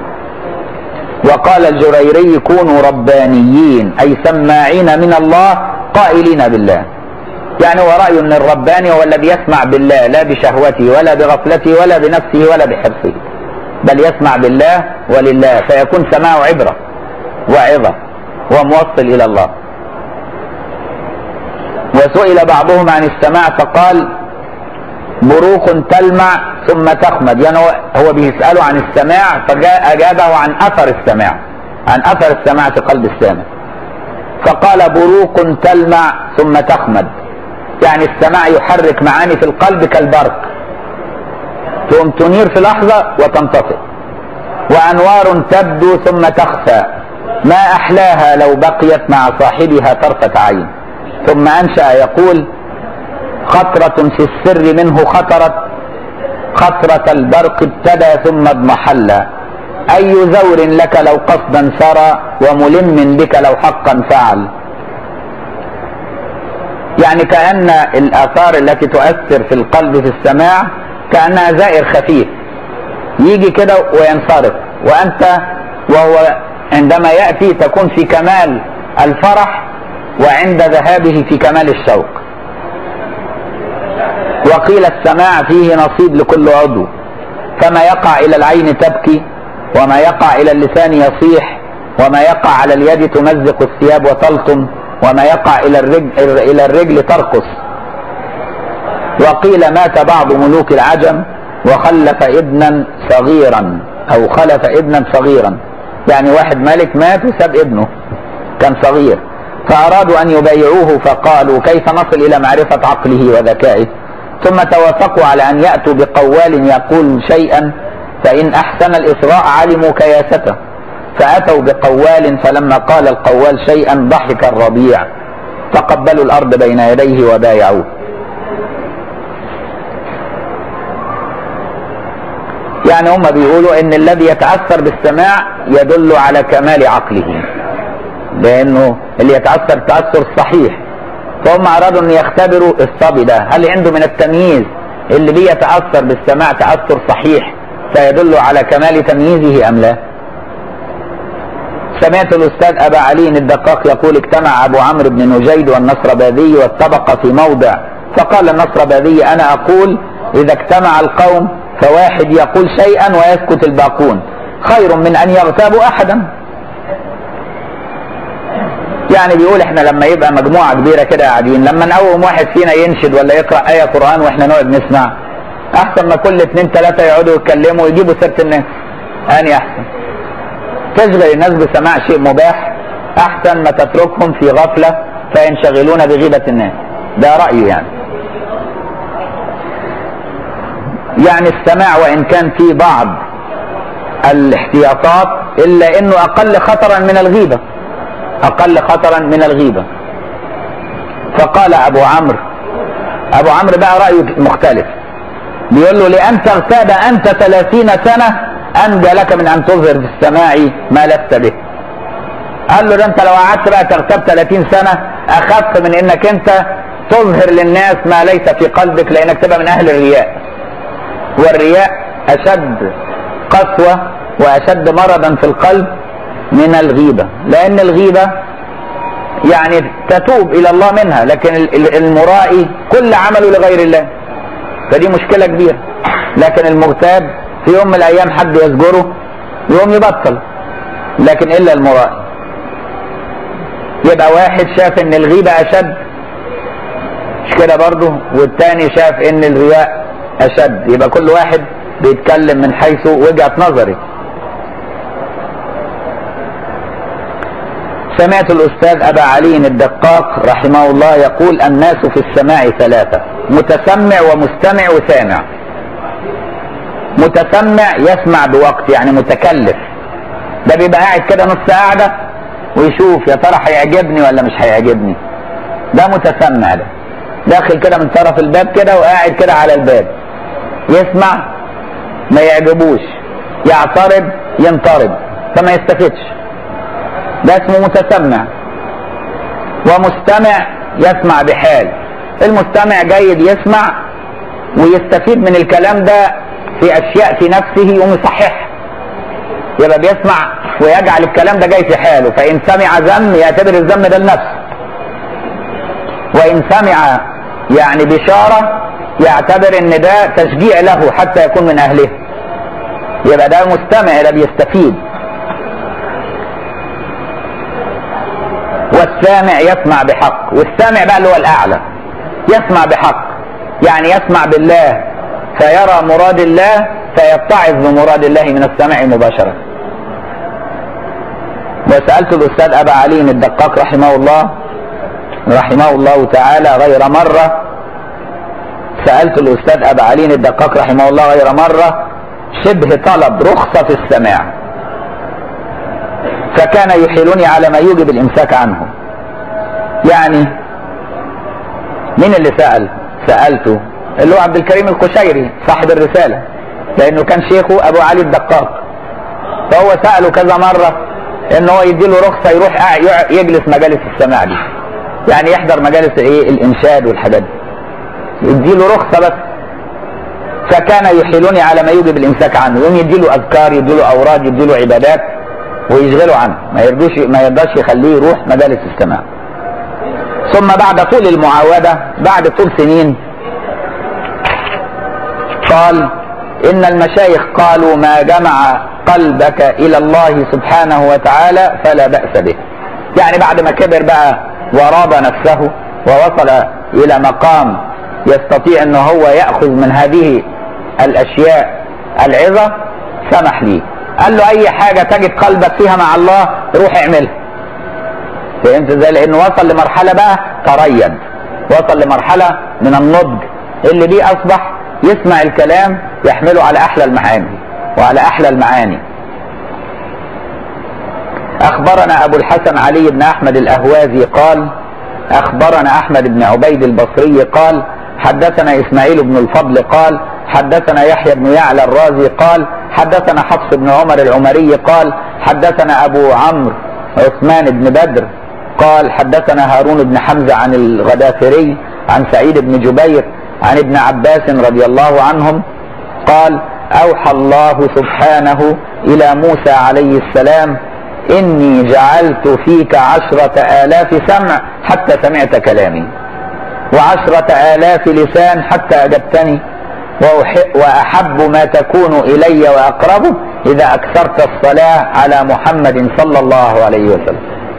وقال الجريري كونوا ربانيين اي سماعين من الله قائلين بالله. يعني هو رأي ان الرباني هو الذي يسمع بالله لا بشهوته ولا بغفلته ولا بنفسه ولا بحرصه، بل يسمع بالله ولله، فيكون سماعه عبرة وعظة وموصل الى الله. وسئل بعضهم عن السماع فقال بروق تلمع ثم تخمد، يعني هو بيسأله عن السماع فأجابه عن أثر السماع، عن أثر السماع في قلب السامع، فقال بروق تلمع ثم تخمد، يعني السماع يحرك معاني في القلب كالبرق تقوم تنير في لحظة وتنطفئ، وأنوار تبدو ثم تخفى ما أحلاها لو بقيت مع صاحبها طرفة عين. ثم أنشأ يقول خطرة في السر منه خطرت خطرة البرق ابتدى ثم اضمحل، أي زور لك لو قصدا سرى وملم بك لو حقا فعل. يعني كأن الآثار التي تؤثر في القلب في السماع كأنها زائر خفيف يجي كده وينصرف، وأنت وهو عندما يأتي تكون في كمال الفرح وعند ذهابه في كمال الشوق. وقيل السماع فيه نصيب لكل عضو، فما يقع إلى العين تبكي، وما يقع إلى اللسان يصيح، وما يقع على اليد تمزق الثياب وتلطم، وما يقع إلى الرجل, إلى الرجل ترقص. وقيل مات بعض ملوك العجم وخلف ابنا صغيرا أو خلف ابنا صغيرا، يعني واحد ملك مات وساب ابنه كان صغير، فأرادوا أن يبايعوه فقالوا كيف نصل إلى معرفة عقله وذكائه، ثم توافقوا على أن يأتوا بقوال يقول شيئا فإن أحسن الإصغاء علموا كياسته، فأتوا بقوال فلما قال القوال شيئا ضحك الربيع فقبلوا الأرض بين يديه وبايعوه. يعني هم بيقولوا ان الذي يتأثر بالسماع يدل على كمال عقله، لانه اللي يتأثر تأثر صحيح، فهم ارادوا ان يختبروا الصبي ده هل عنده من التمييز اللي بيتأثر بالسماع تأثر صحيح فيدل على كمال تمييزه ام لا. سمعت الاستاذ ابا علي الدقاق يقول اجتمع ابو عمرو بن نجيد والنصرباذي واتفق في موضع، فقال النصرباذي انا اقول اذا اجتمع القوم فواحد يقول شيئا ويسكت الباقون خير من ان يغتابوا احدا. يعني بيقول احنا لما يبقى مجموعة كبيرة كده قاعدين، لما نقوم واحد فينا ينشد ولا يقرأ آية قرآن واحنا نقعد نسمع، احسن ما كل اتنين تلاتة يقعدوا يتكلموا ويجيبوا سيرة الناس، اني احسن. تشغل الناس بسماع شيء مباح احسن ما تتركهم في غفلة فينشغلون بغيبة الناس، ده رأيي يعني. يعني السماع وان كان في بعض الاحتياطات الا انه اقل خطرا من الغيبة، اقل خطرا من الغيبة. فقال ابو عمرو ابو عمرو بقى رأيه مختلف، بيقول له لان تغتاب انت ثلاثين سنة انجى لك من ان تظهر في السماع ما لست به. قال له ده انت لو قعدت بقى تغتاب ثلاثين سنة اخف من انك انت تظهر للناس ما ليس في قلبك، لانك تبقى من اهل الرياء، والرياء اشد قسوة واشد مرضا في القلب من الغيبة، لان الغيبة يعني تتوب الى الله منها، لكن المرائي كل عمله لغير الله، فدي مشكلة كبيرة. لكن المغتاب في يوم من الايام حد يزجره يوم يبطل، لكن الا المرائي. يبقى واحد شاف ان الغيبة اشد، مش كده برضه، والتاني شاف ان الرياء اشد، يبقى كل واحد بيتكلم من حيث وجهة نظره. سمعت الأستاذ أبا علي الدقاق رحمه الله يقول: الناس في السماع ثلاثة: متسمع ومستمع وسامع. متسمع يسمع بوقت، يعني متكلف، ده بيبقى قاعد كده نص قاعدة ويشوف يا ترى هيعجبني ولا مش هيعجبني، ده متسمع. ده داخل كده من طرف الباب كده وقاعد كده على الباب يسمع، ما يعجبوش يعترض ينطرد فما يستفدش، ده اسمه متسمع. ومستمع يسمع بحال، المستمع جيد يسمع ويستفيد من الكلام ده في اشياء في نفسه ومصححها، يبقى بيسمع ويجعل الكلام ده جاي في حاله، فان سمع ذم يعتبر الذم ده لنفسه، وان سمع يعني بشارة يعتبر ان ده تشجيع له حتى يكون من اهله، يبقى ده مستمع، ده بيستفيد. والسامع يسمع بحق، والسامع بقى اللي هو الاعلى يسمع بحق، يعني يسمع بالله فيرى مراد الله فيتعظ بمراد الله من السماع مباشرة. وسألت الأستاذ أبا علي الدقاق رحمه الله رحمه الله تعالى غير مرة سألت الأستاذ أبا علي الدقاق رحمه الله غير مرة شبه طلب رخصة في السماع، فكان يحيلني على ما يوجب الإمساك عنه. يعني مين اللي سأل؟ سألته اللي هو عبد الكريم القشيري صاحب الرسالة، لأنه كان شيخه أبو علي الدقاق، فهو سأله كذا مرة إن هو يديله رخصة يروح يجلس مجالس السماع دي، يعني يحضر مجالس إيه الإنشاد والحاجات دي، يديله رخصة بس. فكان يحيلني على ما يوجب الإمساك عنه، يوم يديله أذكار، يديله أوراد، يديله عبادات ويشغله عنه، ما يرضوش ما يرضاش يخليه يروح مجالس السماع. ثم بعد طول المعاودة، بعد طول سنين، قال: إن المشايخ قالوا ما جمع قلبك إلى الله سبحانه وتعالى فلا بأس به. يعني بعد ما كبر بقى وراب نفسه ووصل إلى مقام يستطيع أنه هو يأخذ من هذه الأشياء العظة، سمح لي، قال له أي حاجة تجد قلبك فيها مع الله روح اعملها. فهمت ازاي؟ لأنه وصل لمرحلة بقى تريد، وصل لمرحلة من النضج اللي بيه أصبح يسمع الكلام يحمله على أحلى المعاني وعلى أحلى المعاني. أخبرنا أبو الحسن علي بن أحمد الأهوازي قال: أخبرنا أحمد بن عبيد البصري قال: حدثنا إسماعيل بن الفضل قال: حدثنا يحيى بن يعلى الرازي قال: حدثنا حفص بن عمر العمري قال: حدثنا أبو عمرو عثمان بن بدر قال: حدثنا هارون بن حمزة عن الغدافري عن سعيد بن جبير عن ابن عباس رضي الله عنهم قال: أوحى الله سبحانه إلى موسى عليه السلام: إني جعلت فيك عشرة آلاف سمع حتى سمعت كلامي، وعشرة آلاف لسان حتى أجبتني، وأحب ما تكون إلي وأقرب إذا أكثرت الصلاة على محمد صلى الله عليه وسلم.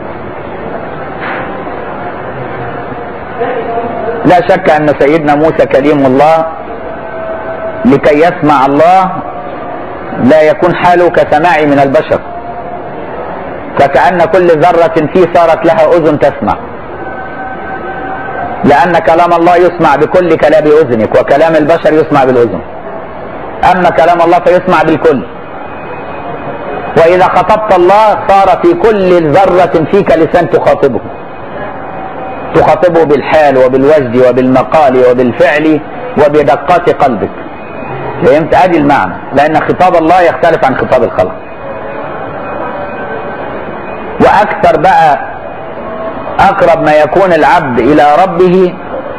لا شك أن سيدنا موسى كليم الله، لكي يسمع الله لا يكون حاله كسماع من البشر، فكأن كل ذرة فيه صارت لها أذن تسمع، لأن كلام الله يسمع بكل كلام أذنك، وكلام البشر يسمع بالأذن، أما كلام الله فيسمع بالكل. وإذا خطبت الله صار في كل ذرة فيك لسان تخاطبه، تخاطبه بالحال وبالوجد وبالمقال وبالفعل وبدقات قلبك. فهمت؟ ادي المعنى، لأن خطاب الله يختلف عن خطاب الخلق. وأكثر بقى أقرب ما يكون العبد إلى ربه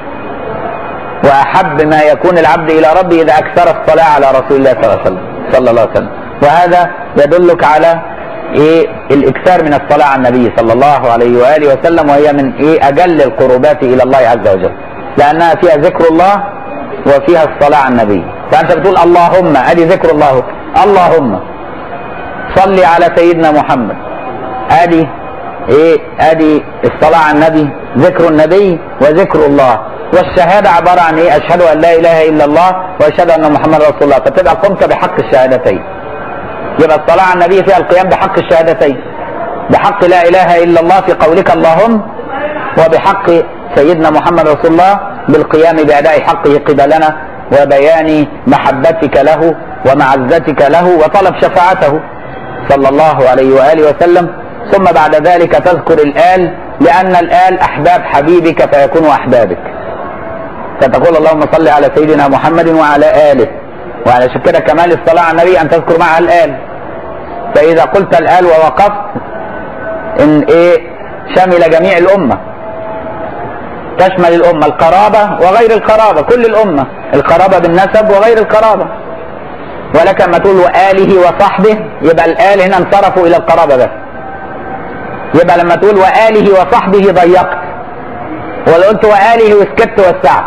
وأحب ما يكون العبد إلى ربه إذا أكثر الصلاة على رسول الله صلى الله عليه وسلم صلى الله عليه وسلم. وهذا يدلك على ايه الاكثار من الصلاة على النبي صلى الله عليه وآله وسلم، وهي من ايه اجل القربات الى الله عز وجل، لانها فيها ذكر الله وفيها الصلاة على النبي. فانت بتقول اللهم، ادي ذكر الله، اللهم صل على سيدنا محمد، ادي ايه ادي الصلاة على النبي، ذكر النبي وذكر الله. والشهادة عبارة عن ايه؟ اشهد ان لا اله الا الله واشهد ان محمد رسول الله، فتبقى قمت بحق الشهادتين. يبقى الصلاة على النبي فيها القيام بحق الشهادتين، بحق لا اله الا الله في قولك اللهم، وبحق سيدنا محمد رسول الله بالقيام بأداء حقه قبلنا وبيان محبتك له ومعزتك له وطلب شفاعته صلى الله عليه وآله وسلم. ثم بعد ذلك تذكر الآل، لأن الآل أحباب حبيبك فيكونوا أحبابك، فتقول اللهم صل على سيدنا محمد وعلى آله. وعلى كده كمال الصلاة على النبي أن تذكر معها الآل. فإذا قلت الآل ووقفت إن إيه شمل جميع الأمة، تشمل الأمة القرابة وغير القرابة، كل الأمة، القرابة بالنسب وغير القرابة. ولك ما تقول وآله وصحبه، يبقى الآل هنا انصرفوا إلى القرابة بس. يبقى لما تقول وآله وصحبه ضيقت، ولو قلت وآله وسكت وسعت.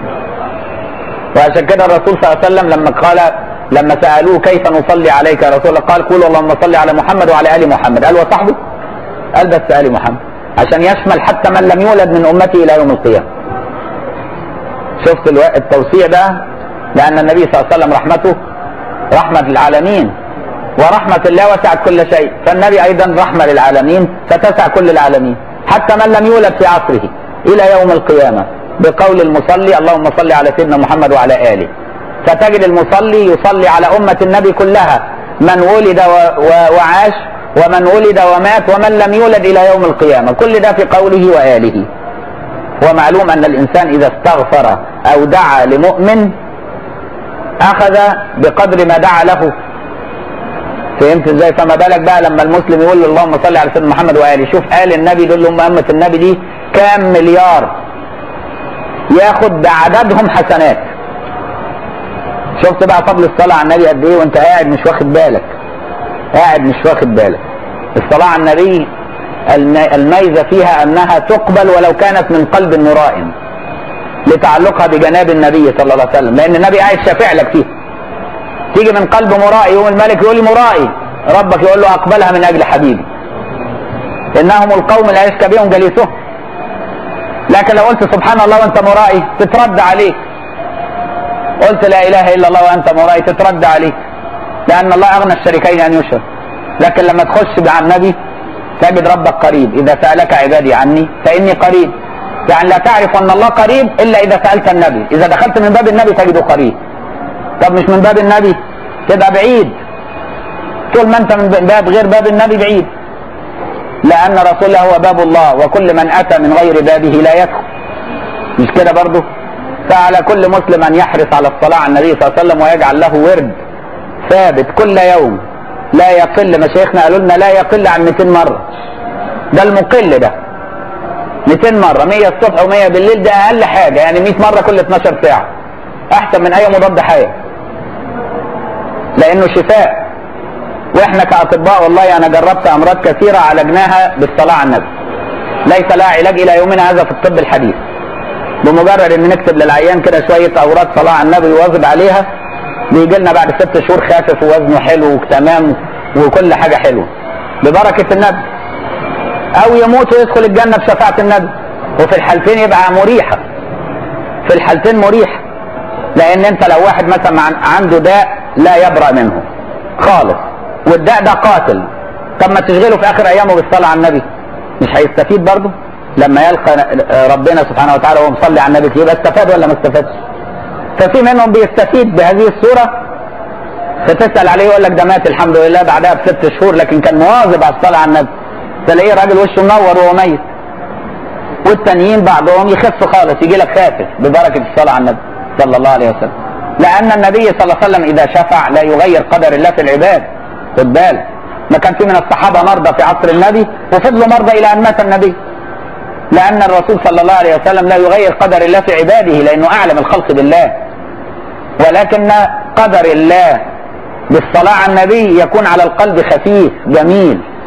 وعشان كده الرسول صلى الله عليه وسلم لما قال، لما سألوه كيف نصلي عليك يا رسول الله، قال قولوا اللهم صل على محمد وعلى آل محمد. قال وصحبه؟ قال بس آل محمد، عشان يشمل حتى من لم يولد من أمتي إلى يوم القيامة. شفت التوسيع ده؟ لأن النبي صلى الله عليه وسلم رحمته رحمة العالمين، ورحمة الله وسعت كل شيء، فالنبي أيضا رحمة للعالمين فتسع كل العالمين حتى من لم يولد في عصره إلى يوم القيامة، بقول المصلي اللهم صل على سيدنا محمد وعلى آله. فتجد المصلي يصلي على أمة النبي كلها، من ولد وعاش ومن ولد ومات ومن لم يولد إلى يوم القيامة، كل ده في قوله وآله. ومعلوم أن الإنسان إذا استغفر أو دعا لمؤمن أخذ بقدر ما دعا له. فهمت ازاي؟ فما بالك بقى لما المسلم يقول له اللهم صل على سيدنا محمد وآله. شوف آل النبي دول هم أمة النبي دي كام مليار، ياخد بعددهم حسنات. شفت بقى فضل الصلاة على النبي قد ايه وانت قاعد مش واخد بالك، قاعد مش واخد بالك. الصلاة على النبي الميزة فيها انها تقبل ولو كانت من قلب مرائم، لتعلقها بجناب النبي صلى الله عليه وسلم، لان النبي قاعد شافع لك فيها. تيجي من قلب مرائي، يوم الملك يقول لي مرائي، ربك يقول له اقبلها من اجل حبيبي، انهم القوم لا يشكى بهم جليسهم. لكن لو قلت سبحان الله وانت مرائي تترد عليك، قلت لا اله الا الله وانت مرائي تترد عليك، لان الله اغنى الشريكين ان يشرك. لكن لما تخش مع النبي تجد ربك قريب، اذا سالك عبادي عني فاني قريب. يعني لا تعرف ان الله قريب الا اذا سالت النبي، اذا دخلت من باب النبي تجده قريب. طب مش من باب النبي تبقى بعيد، طول ما انت من باب غير باب النبي بعيد، لان رسوله هو باب الله، وكل من اتى من غير بابه لا يدخل. مش كده برضه؟ فعلى كل مسلم ان يحرص على الصلاه على النبي صلى الله عليه وسلم، ويجعل له ورد ثابت كل يوم لا يقل. مشايخنا قالوا لنا لا يقل عن مئتين مره، ده المقل ده مئتين مره، مية الصبح ومية بالليل، ده اقل حاجه، يعني مئة مره كل اتناشر ساعه، احسن من اي مضاد حيوي، لانه شفاء. واحنا كاطباء والله انا جربت امراض كثيره عالجناها بالصلاه على النبي، ليس لها علاج الى يومنا هذا في الطب الحديث. بمجرد ان نكتب للعيان كده شويه اوراد صلاه على النبي ويواظب عليها، بيجي لنا بعد ست شهور خافف ووزنه حلو وتمام وكل حاجه حلوه ببركه النبي، او يموت ويدخل الجنه بشفاعه النبي. وفي الحالتين يبقى مريحه، في الحالتين مريحه، لان انت لو واحد مثلا عنده داء لا يبرأ منه خالص، والداء ده قاتل، طب ما تشغله في اخر ايامه بالصلاه على النبي، مش هيستفيد برضه؟ لما يلقى ربنا سبحانه وتعالى وهو مصلي على النبي يبقى استفاد ولا ما استفادش؟ ففي منهم بيستفيد بهذه الصوره، فتسال عليه يقول لك ده مات الحمد لله بعدها بست شهور، لكن كان مواظب على الصلاه على النبي، تلاقيه راجل وشه منور وهو ميت. والتانيين بعضهم يخف خالص، يجي لك خافف ببركه الصلاه على النبي صلى الله عليه وسلم، لان النبي صلى الله عليه وسلم اذا شفع لا يغير قدر الله في العباد. خد بالك، ما كان في من الصحابه مرضى في عصر النبي وفضلوا مرضى الى ان مات النبي، لان الرسول صلى الله عليه وسلم لا يغير قدر الله في عباده، لانه اعلم الخلق بالله. ولكن قدر الله بالصلاه على النبي يكون على القلب خفيف جميل،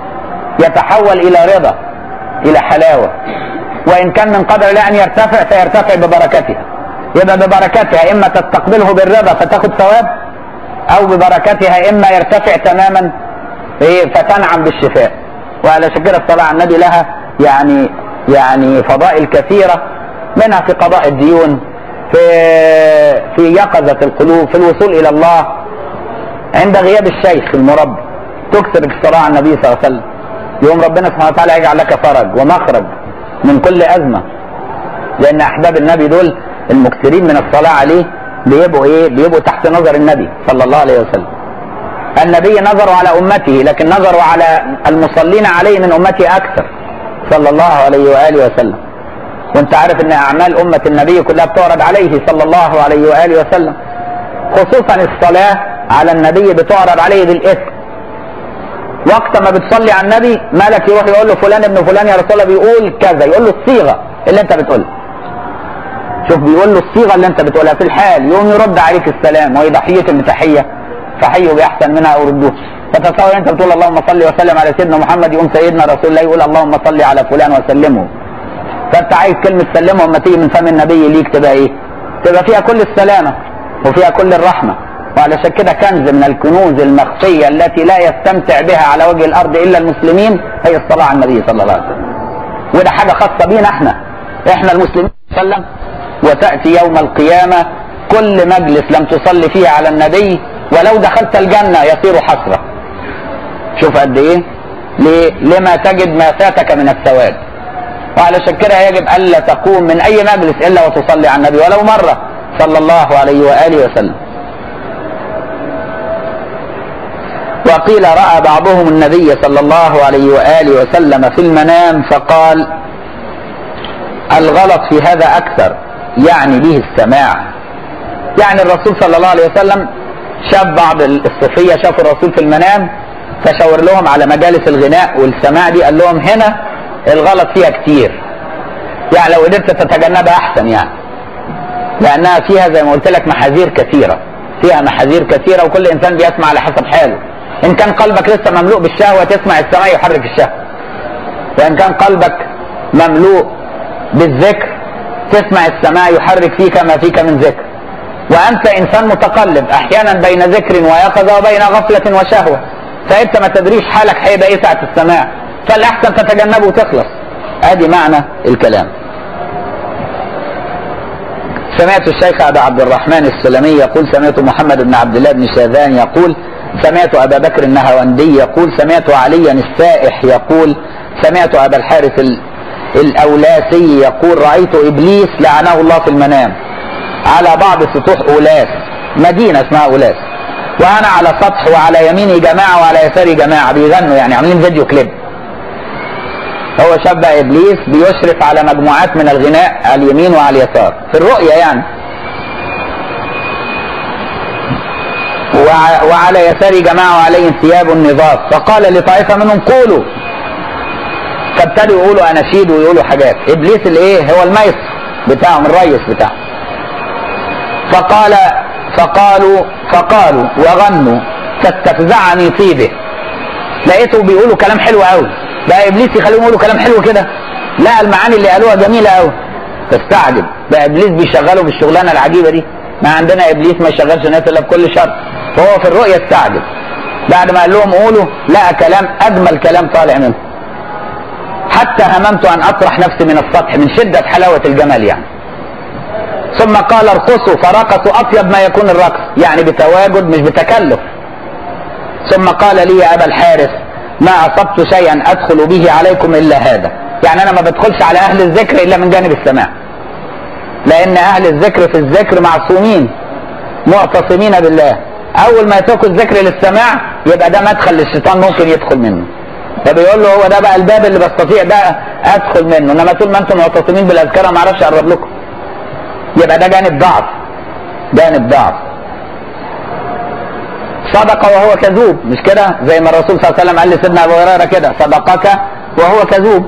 يتحول الى رضا، الى حلاوة. وان كان من قدر الله ان يرتفع فيرتفع ببركتها، يبقى ببركتها اما تستقبله بالرضا فتاخد ثواب، او ببركتها اما يرتفع تماما فتنعم بالشفاء. وعلى كده الصلاة على النبي لها يعني يعني فضائل كثيرة، منها في قضاء الديون، في في يقظة القلوب، في الوصول الى الله عند غياب الشيخ المربي. تكثر الصلاة على النبي صلى الله عليه وسلم، يوم ربنا سبحانه وتعالى يجعل لك فرج ومخرج من كل أزمة. لأن أحباب النبي دول المكثرين من الصلاة عليه بيبقوا إيه؟ بيبقوا تحت نظر النبي صلى الله عليه وسلم. النبي نظروا على أمته، لكن نظروا على المصلين عليه من أمته أكثر صلى الله عليه وآله وسلم. وأنت عارف أن أعمال أمة النبي كلها بتعرض عليه صلى الله عليه وآله وسلم، خصوصا الصلاة على النبي بتعرض عليه بالاسم. وقت ما بتصلي على النبي مالك يروح يقول له فلان ابن فلان يا رسول الله بيقول كذا، يقول له الصيغه اللي انت بتقولها. شوف بيقول له الصيغه اللي انت بتقولها في الحال، يقوم يرد عليك السلام وهي ضحيه بتحيه فحيوا باحسن منها او ردوه. فتصور انت بتقول اللهم صل وسلم على سيدنا محمد، يقوم سيدنا رسول الله يقول اللهم صل على فلان وسلمه. فانت عايز كلمه سلمه اما تيجي من فم النبي ليك تبقى ايه؟ تبقى فيها كل السلامه وفيها كل الرحمه. وعلشان كده كنز من الكنوز المخفية التي لا يستمتع بها على وجه الأرض إلا المسلمين هي الصلاة على النبي صلى الله عليه وسلم. وده حاجة خاصة بينا احنا احنا المسلمين صلى الله عليه وسلم. وتأتي يوم القيامة كل مجلس لم تصلي فيه على النبي ولو دخلت الجنة يصير حسرة. شوف قد ايه؟ لما تجد ما فاتك من الثواب. وعلشان كده يجب ألا تقوم من أي مجلس إلا وتصلي على النبي ولو مرة صلى الله عليه وآله وسلم. وقيل رأى بعضهم النبي صلى الله عليه وآله وسلم في المنام فقال الغلط في هذا أكثر، يعني به السماع. يعني الرسول صلى الله عليه وسلم شاف بعض الصوفية شافوا الرسول في المنام فشاور لهم على مجالس الغناء والسماع دي، قال لهم هنا الغلط فيها كتير، يعني لو قدرت تتجنبها أحسن، يعني لأنها فيها زي ما قلت لك محاذير كثيرة، فيها محاذير كثيرة وكل إنسان بيسمع على حسب حاله. إن كان قلبك لسه مملوء بالشهوة تسمع السماع يحرك الشهوة، وإن كان قلبك مملوء بالذكر تسمع السماع يحرك فيك ما فيك من ذكر. وأنت إنسان متقلب أحيانا بين ذكر ويقظة وبين غفلة وشهوة، فأنت ما تدريش حالك هيبقى إيه ساعة السماع، فالأحسن تتجنبه وتخلص. أدي معنى الكلام. سمعت الشيخ أبا عبد الرحمن السلمي يقول سمعت محمد بن عبد الله بن شاذان يقول سمعت أبا بكر النهواندي يقول سمعت عليا السائح يقول سمعت أبا الحارث الأولاسي يقول رأيت إبليس لعنه الله في المنام على بعض سطوح أولاس، مدينة اسمها أولاس، وأنا على سطح وعلى يميني جماعة وعلى يساري جماعة بيغنوا، يعني عاملين فيديو كليب. هو شبه إبليس بيشرف على مجموعات من الغناء على اليمين وعلى اليسار في الرؤية يعني، وعلى يساري جماعة وعليهم ثياب النضاف، فقال لطائفة منهم قولوا، فابتدوا يقولوا أناشيد ويقولوا حاجات. إبليس الإيه؟ هو المايسترو بتاعهم، الريس بتاعهم. فقال فقالوا فقالوا وغنوا فاستفزعني طيبه. لقيته بيقولوا كلام حلو قوي، بقى إبليس يخليهم يقولوا كلام حلو كده؟ لا، المعاني اللي قالوها جميلة قوي. تستعجب بقى إبليس بيشغلوا بالشغلانة العجيبة دي. ما عندنا إبليس ما يشغلش الناس إلا بكل شر. فهو في الرؤية استعجب بعد ما قال لهم قولوا، لقى كلام أجمل كلام طالع منه، حتى هممت أن أطرح نفسي من السطح من شدة حلاوة الجمال يعني. ثم قال ارقصوا، فرقصوا أطيب ما يكون الرقص، يعني بتواجد مش بتكلف. ثم قال لي يا أبا الحارث ما أصبت شيئا أدخل به عليكم إلا هذا، يعني أنا ما بدخلش على أهل الذكر إلا من جانب السماع، لأن أهل الذكر في الذكر معصومين معتصمين بالله. أول ما يتركوا الذكر للسماع يبقى ده مدخل للشيطان ممكن يدخل منه، فبيقول له هو ده بقى الباب اللي بستطيع بقى أدخل منه، إنما طول ما أنتم معتصمين بالأذكار ما أعرفش أقرب لكم، يبقى ده جانب ضعف، جانب ضعف. صدق وهو كذوب، مش كده؟ زي ما الرسول صلى الله عليه وسلم قال لسيدنا أبو هريرة كده صدقك وهو كذوب.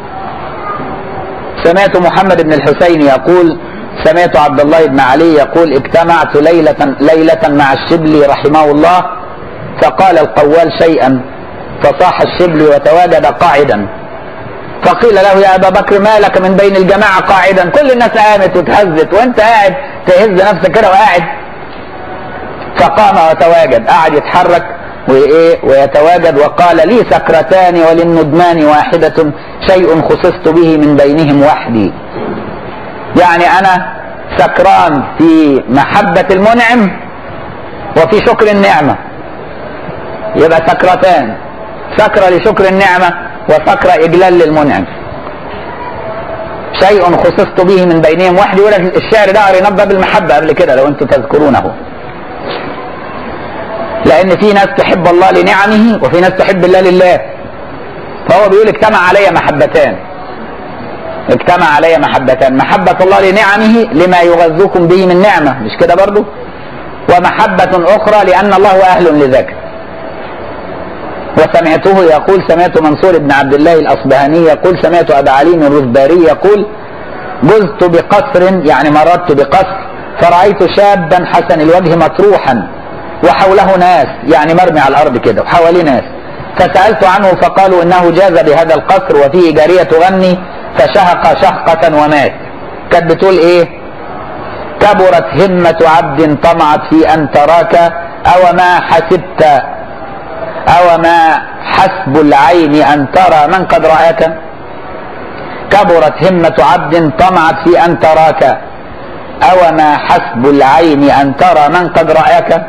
سمعت محمد بن الحسين يقول سمعت عبد الله بن علي يقول اجتمعت ليلة ليلة مع الشبلي رحمه الله، فقال القوال شيئا فصاح الشبل وتواجد قاعدا، فقيل له يا ابا بكر ما لك من بين الجماعه قاعدا؟ كل الناس قامت وتهزت وانت قاعد تهز نفسك كده وقاعد. فقام وتواجد، قعد يتحرك وايه ويتواجد وقال لي سكرتان وللندمان واحده شيء خصصت به من بينهم وحدي. يعني انا سكران في محبه المنعم وفي شكر النعمه، يبقى سكرتان، سكره لشكر النعمه وسكره اجلال للمنعم. شيء خصصت به من بينهم وحدي. يقول لك الشعر ده قريناه باب المحبه قبل كده لو انتم تذكرونه، لان في ناس تحب الله لنعمه وفي ناس تحب الله لله. فهو بيقول اجتمع علي محبتان، اجتمع علي محبتان، محبة الله لنعمه لما يغذوكم به من نعمة، مش كده برضو؟ ومحبة أخرى لأن الله أهل لذاك. وسمعته يقول، سمعت منصور بن عبد الله الأصبهاني يقول، سمعت أبا علي الرذباري يقول جزت بقصر، يعني مررت بقصر فرأيت شابا حسن الوجه مطروحا وحوله ناس، يعني مرمي على الأرض كده وحواليه ناس. فسألت عنه فقالوا إنه جاز بهذا القصر وفيه جارية تغني فشهق شهقة ومات. كانت بتقول إيه؟ كبرت همة عبد طمعت في أن تراك أو ما حسبت أو ما حسب العين أن ترى من قد رآك. كبرت همة عبد طمعت في أن تراك أو ما حسب العين أن ترى من قد رآك.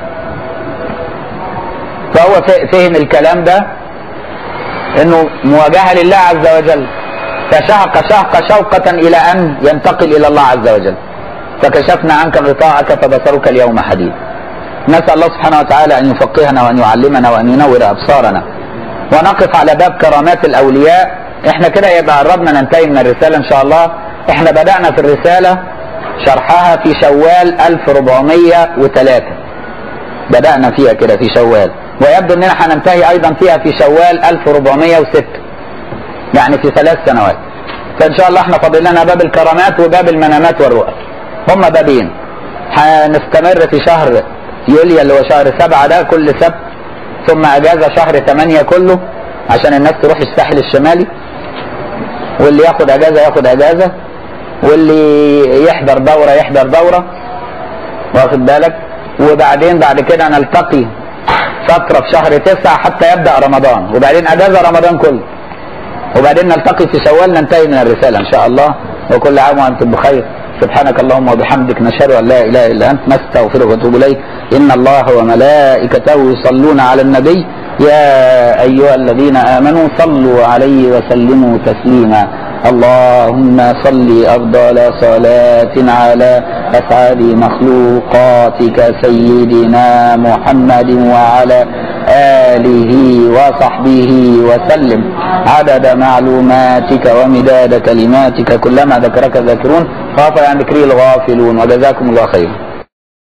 فهو فهم الكلام ده انه مواجهة لله عز وجل، فشهق شهق شوقة الى ان ينتقل الى الله عز وجل. فكشفنا عنك غطاءك فبصرك اليوم حديد. نسأل الله سبحانه وتعالى ان يفقهنا وان يعلمنا وان ينور ابصارنا. ونقف على باب كرامات الاولياء. احنا كده يبقى قربنا ننتهي من الرسالة ان شاء الله. احنا بدأنا في الرسالة شرحها في شوال ألف وأربعمائة وثلاثة، بدأنا فيها كده في شوال، ويبدو اننا هننتهي ايضا فيها في شوال ألف وأربعمائة وستة، يعني في ثلاث سنوات. فان شاء الله احنا فاضل لنا باب الكرامات وباب المنامات والرؤى، هما بابين. هنستمر في شهر يوليو اللي هو شهر سبعة ده كل سبت، ثم اجازة شهر ثمانية كله عشان الناس تروح الساحل الشمالي، واللي ياخد اجازة ياخد اجازة، واللي يحضر دورة يحضر دورة، واخد بالك. وبعدين بعد كده نلتقي فترة في شهر تسعة حتى يبدأ رمضان، وبعدين اجازة رمضان كله، وبعدين نلتقي في شوال ننتهي من الرسالة ان شاء الله. وكل عام وانتم بخير. سبحانك اللهم وبحمدك نشهد ان لا اله الا انت نستغفرك ونتوب اليك. ان الله وملائكته يصلون على النبي يا ايها الذين امنوا صلوا عليه وسلموا تسليما. اللهم صل افضل صلاة على اسعد مخلوقاتك سيدنا محمد وعلى آله وصحبه وسلم عدد معلوماتك ومداد كلماتك كلما ذكرك ذاكرون غافل عن ذكري الغافلون. وجزاكم الله خيرا.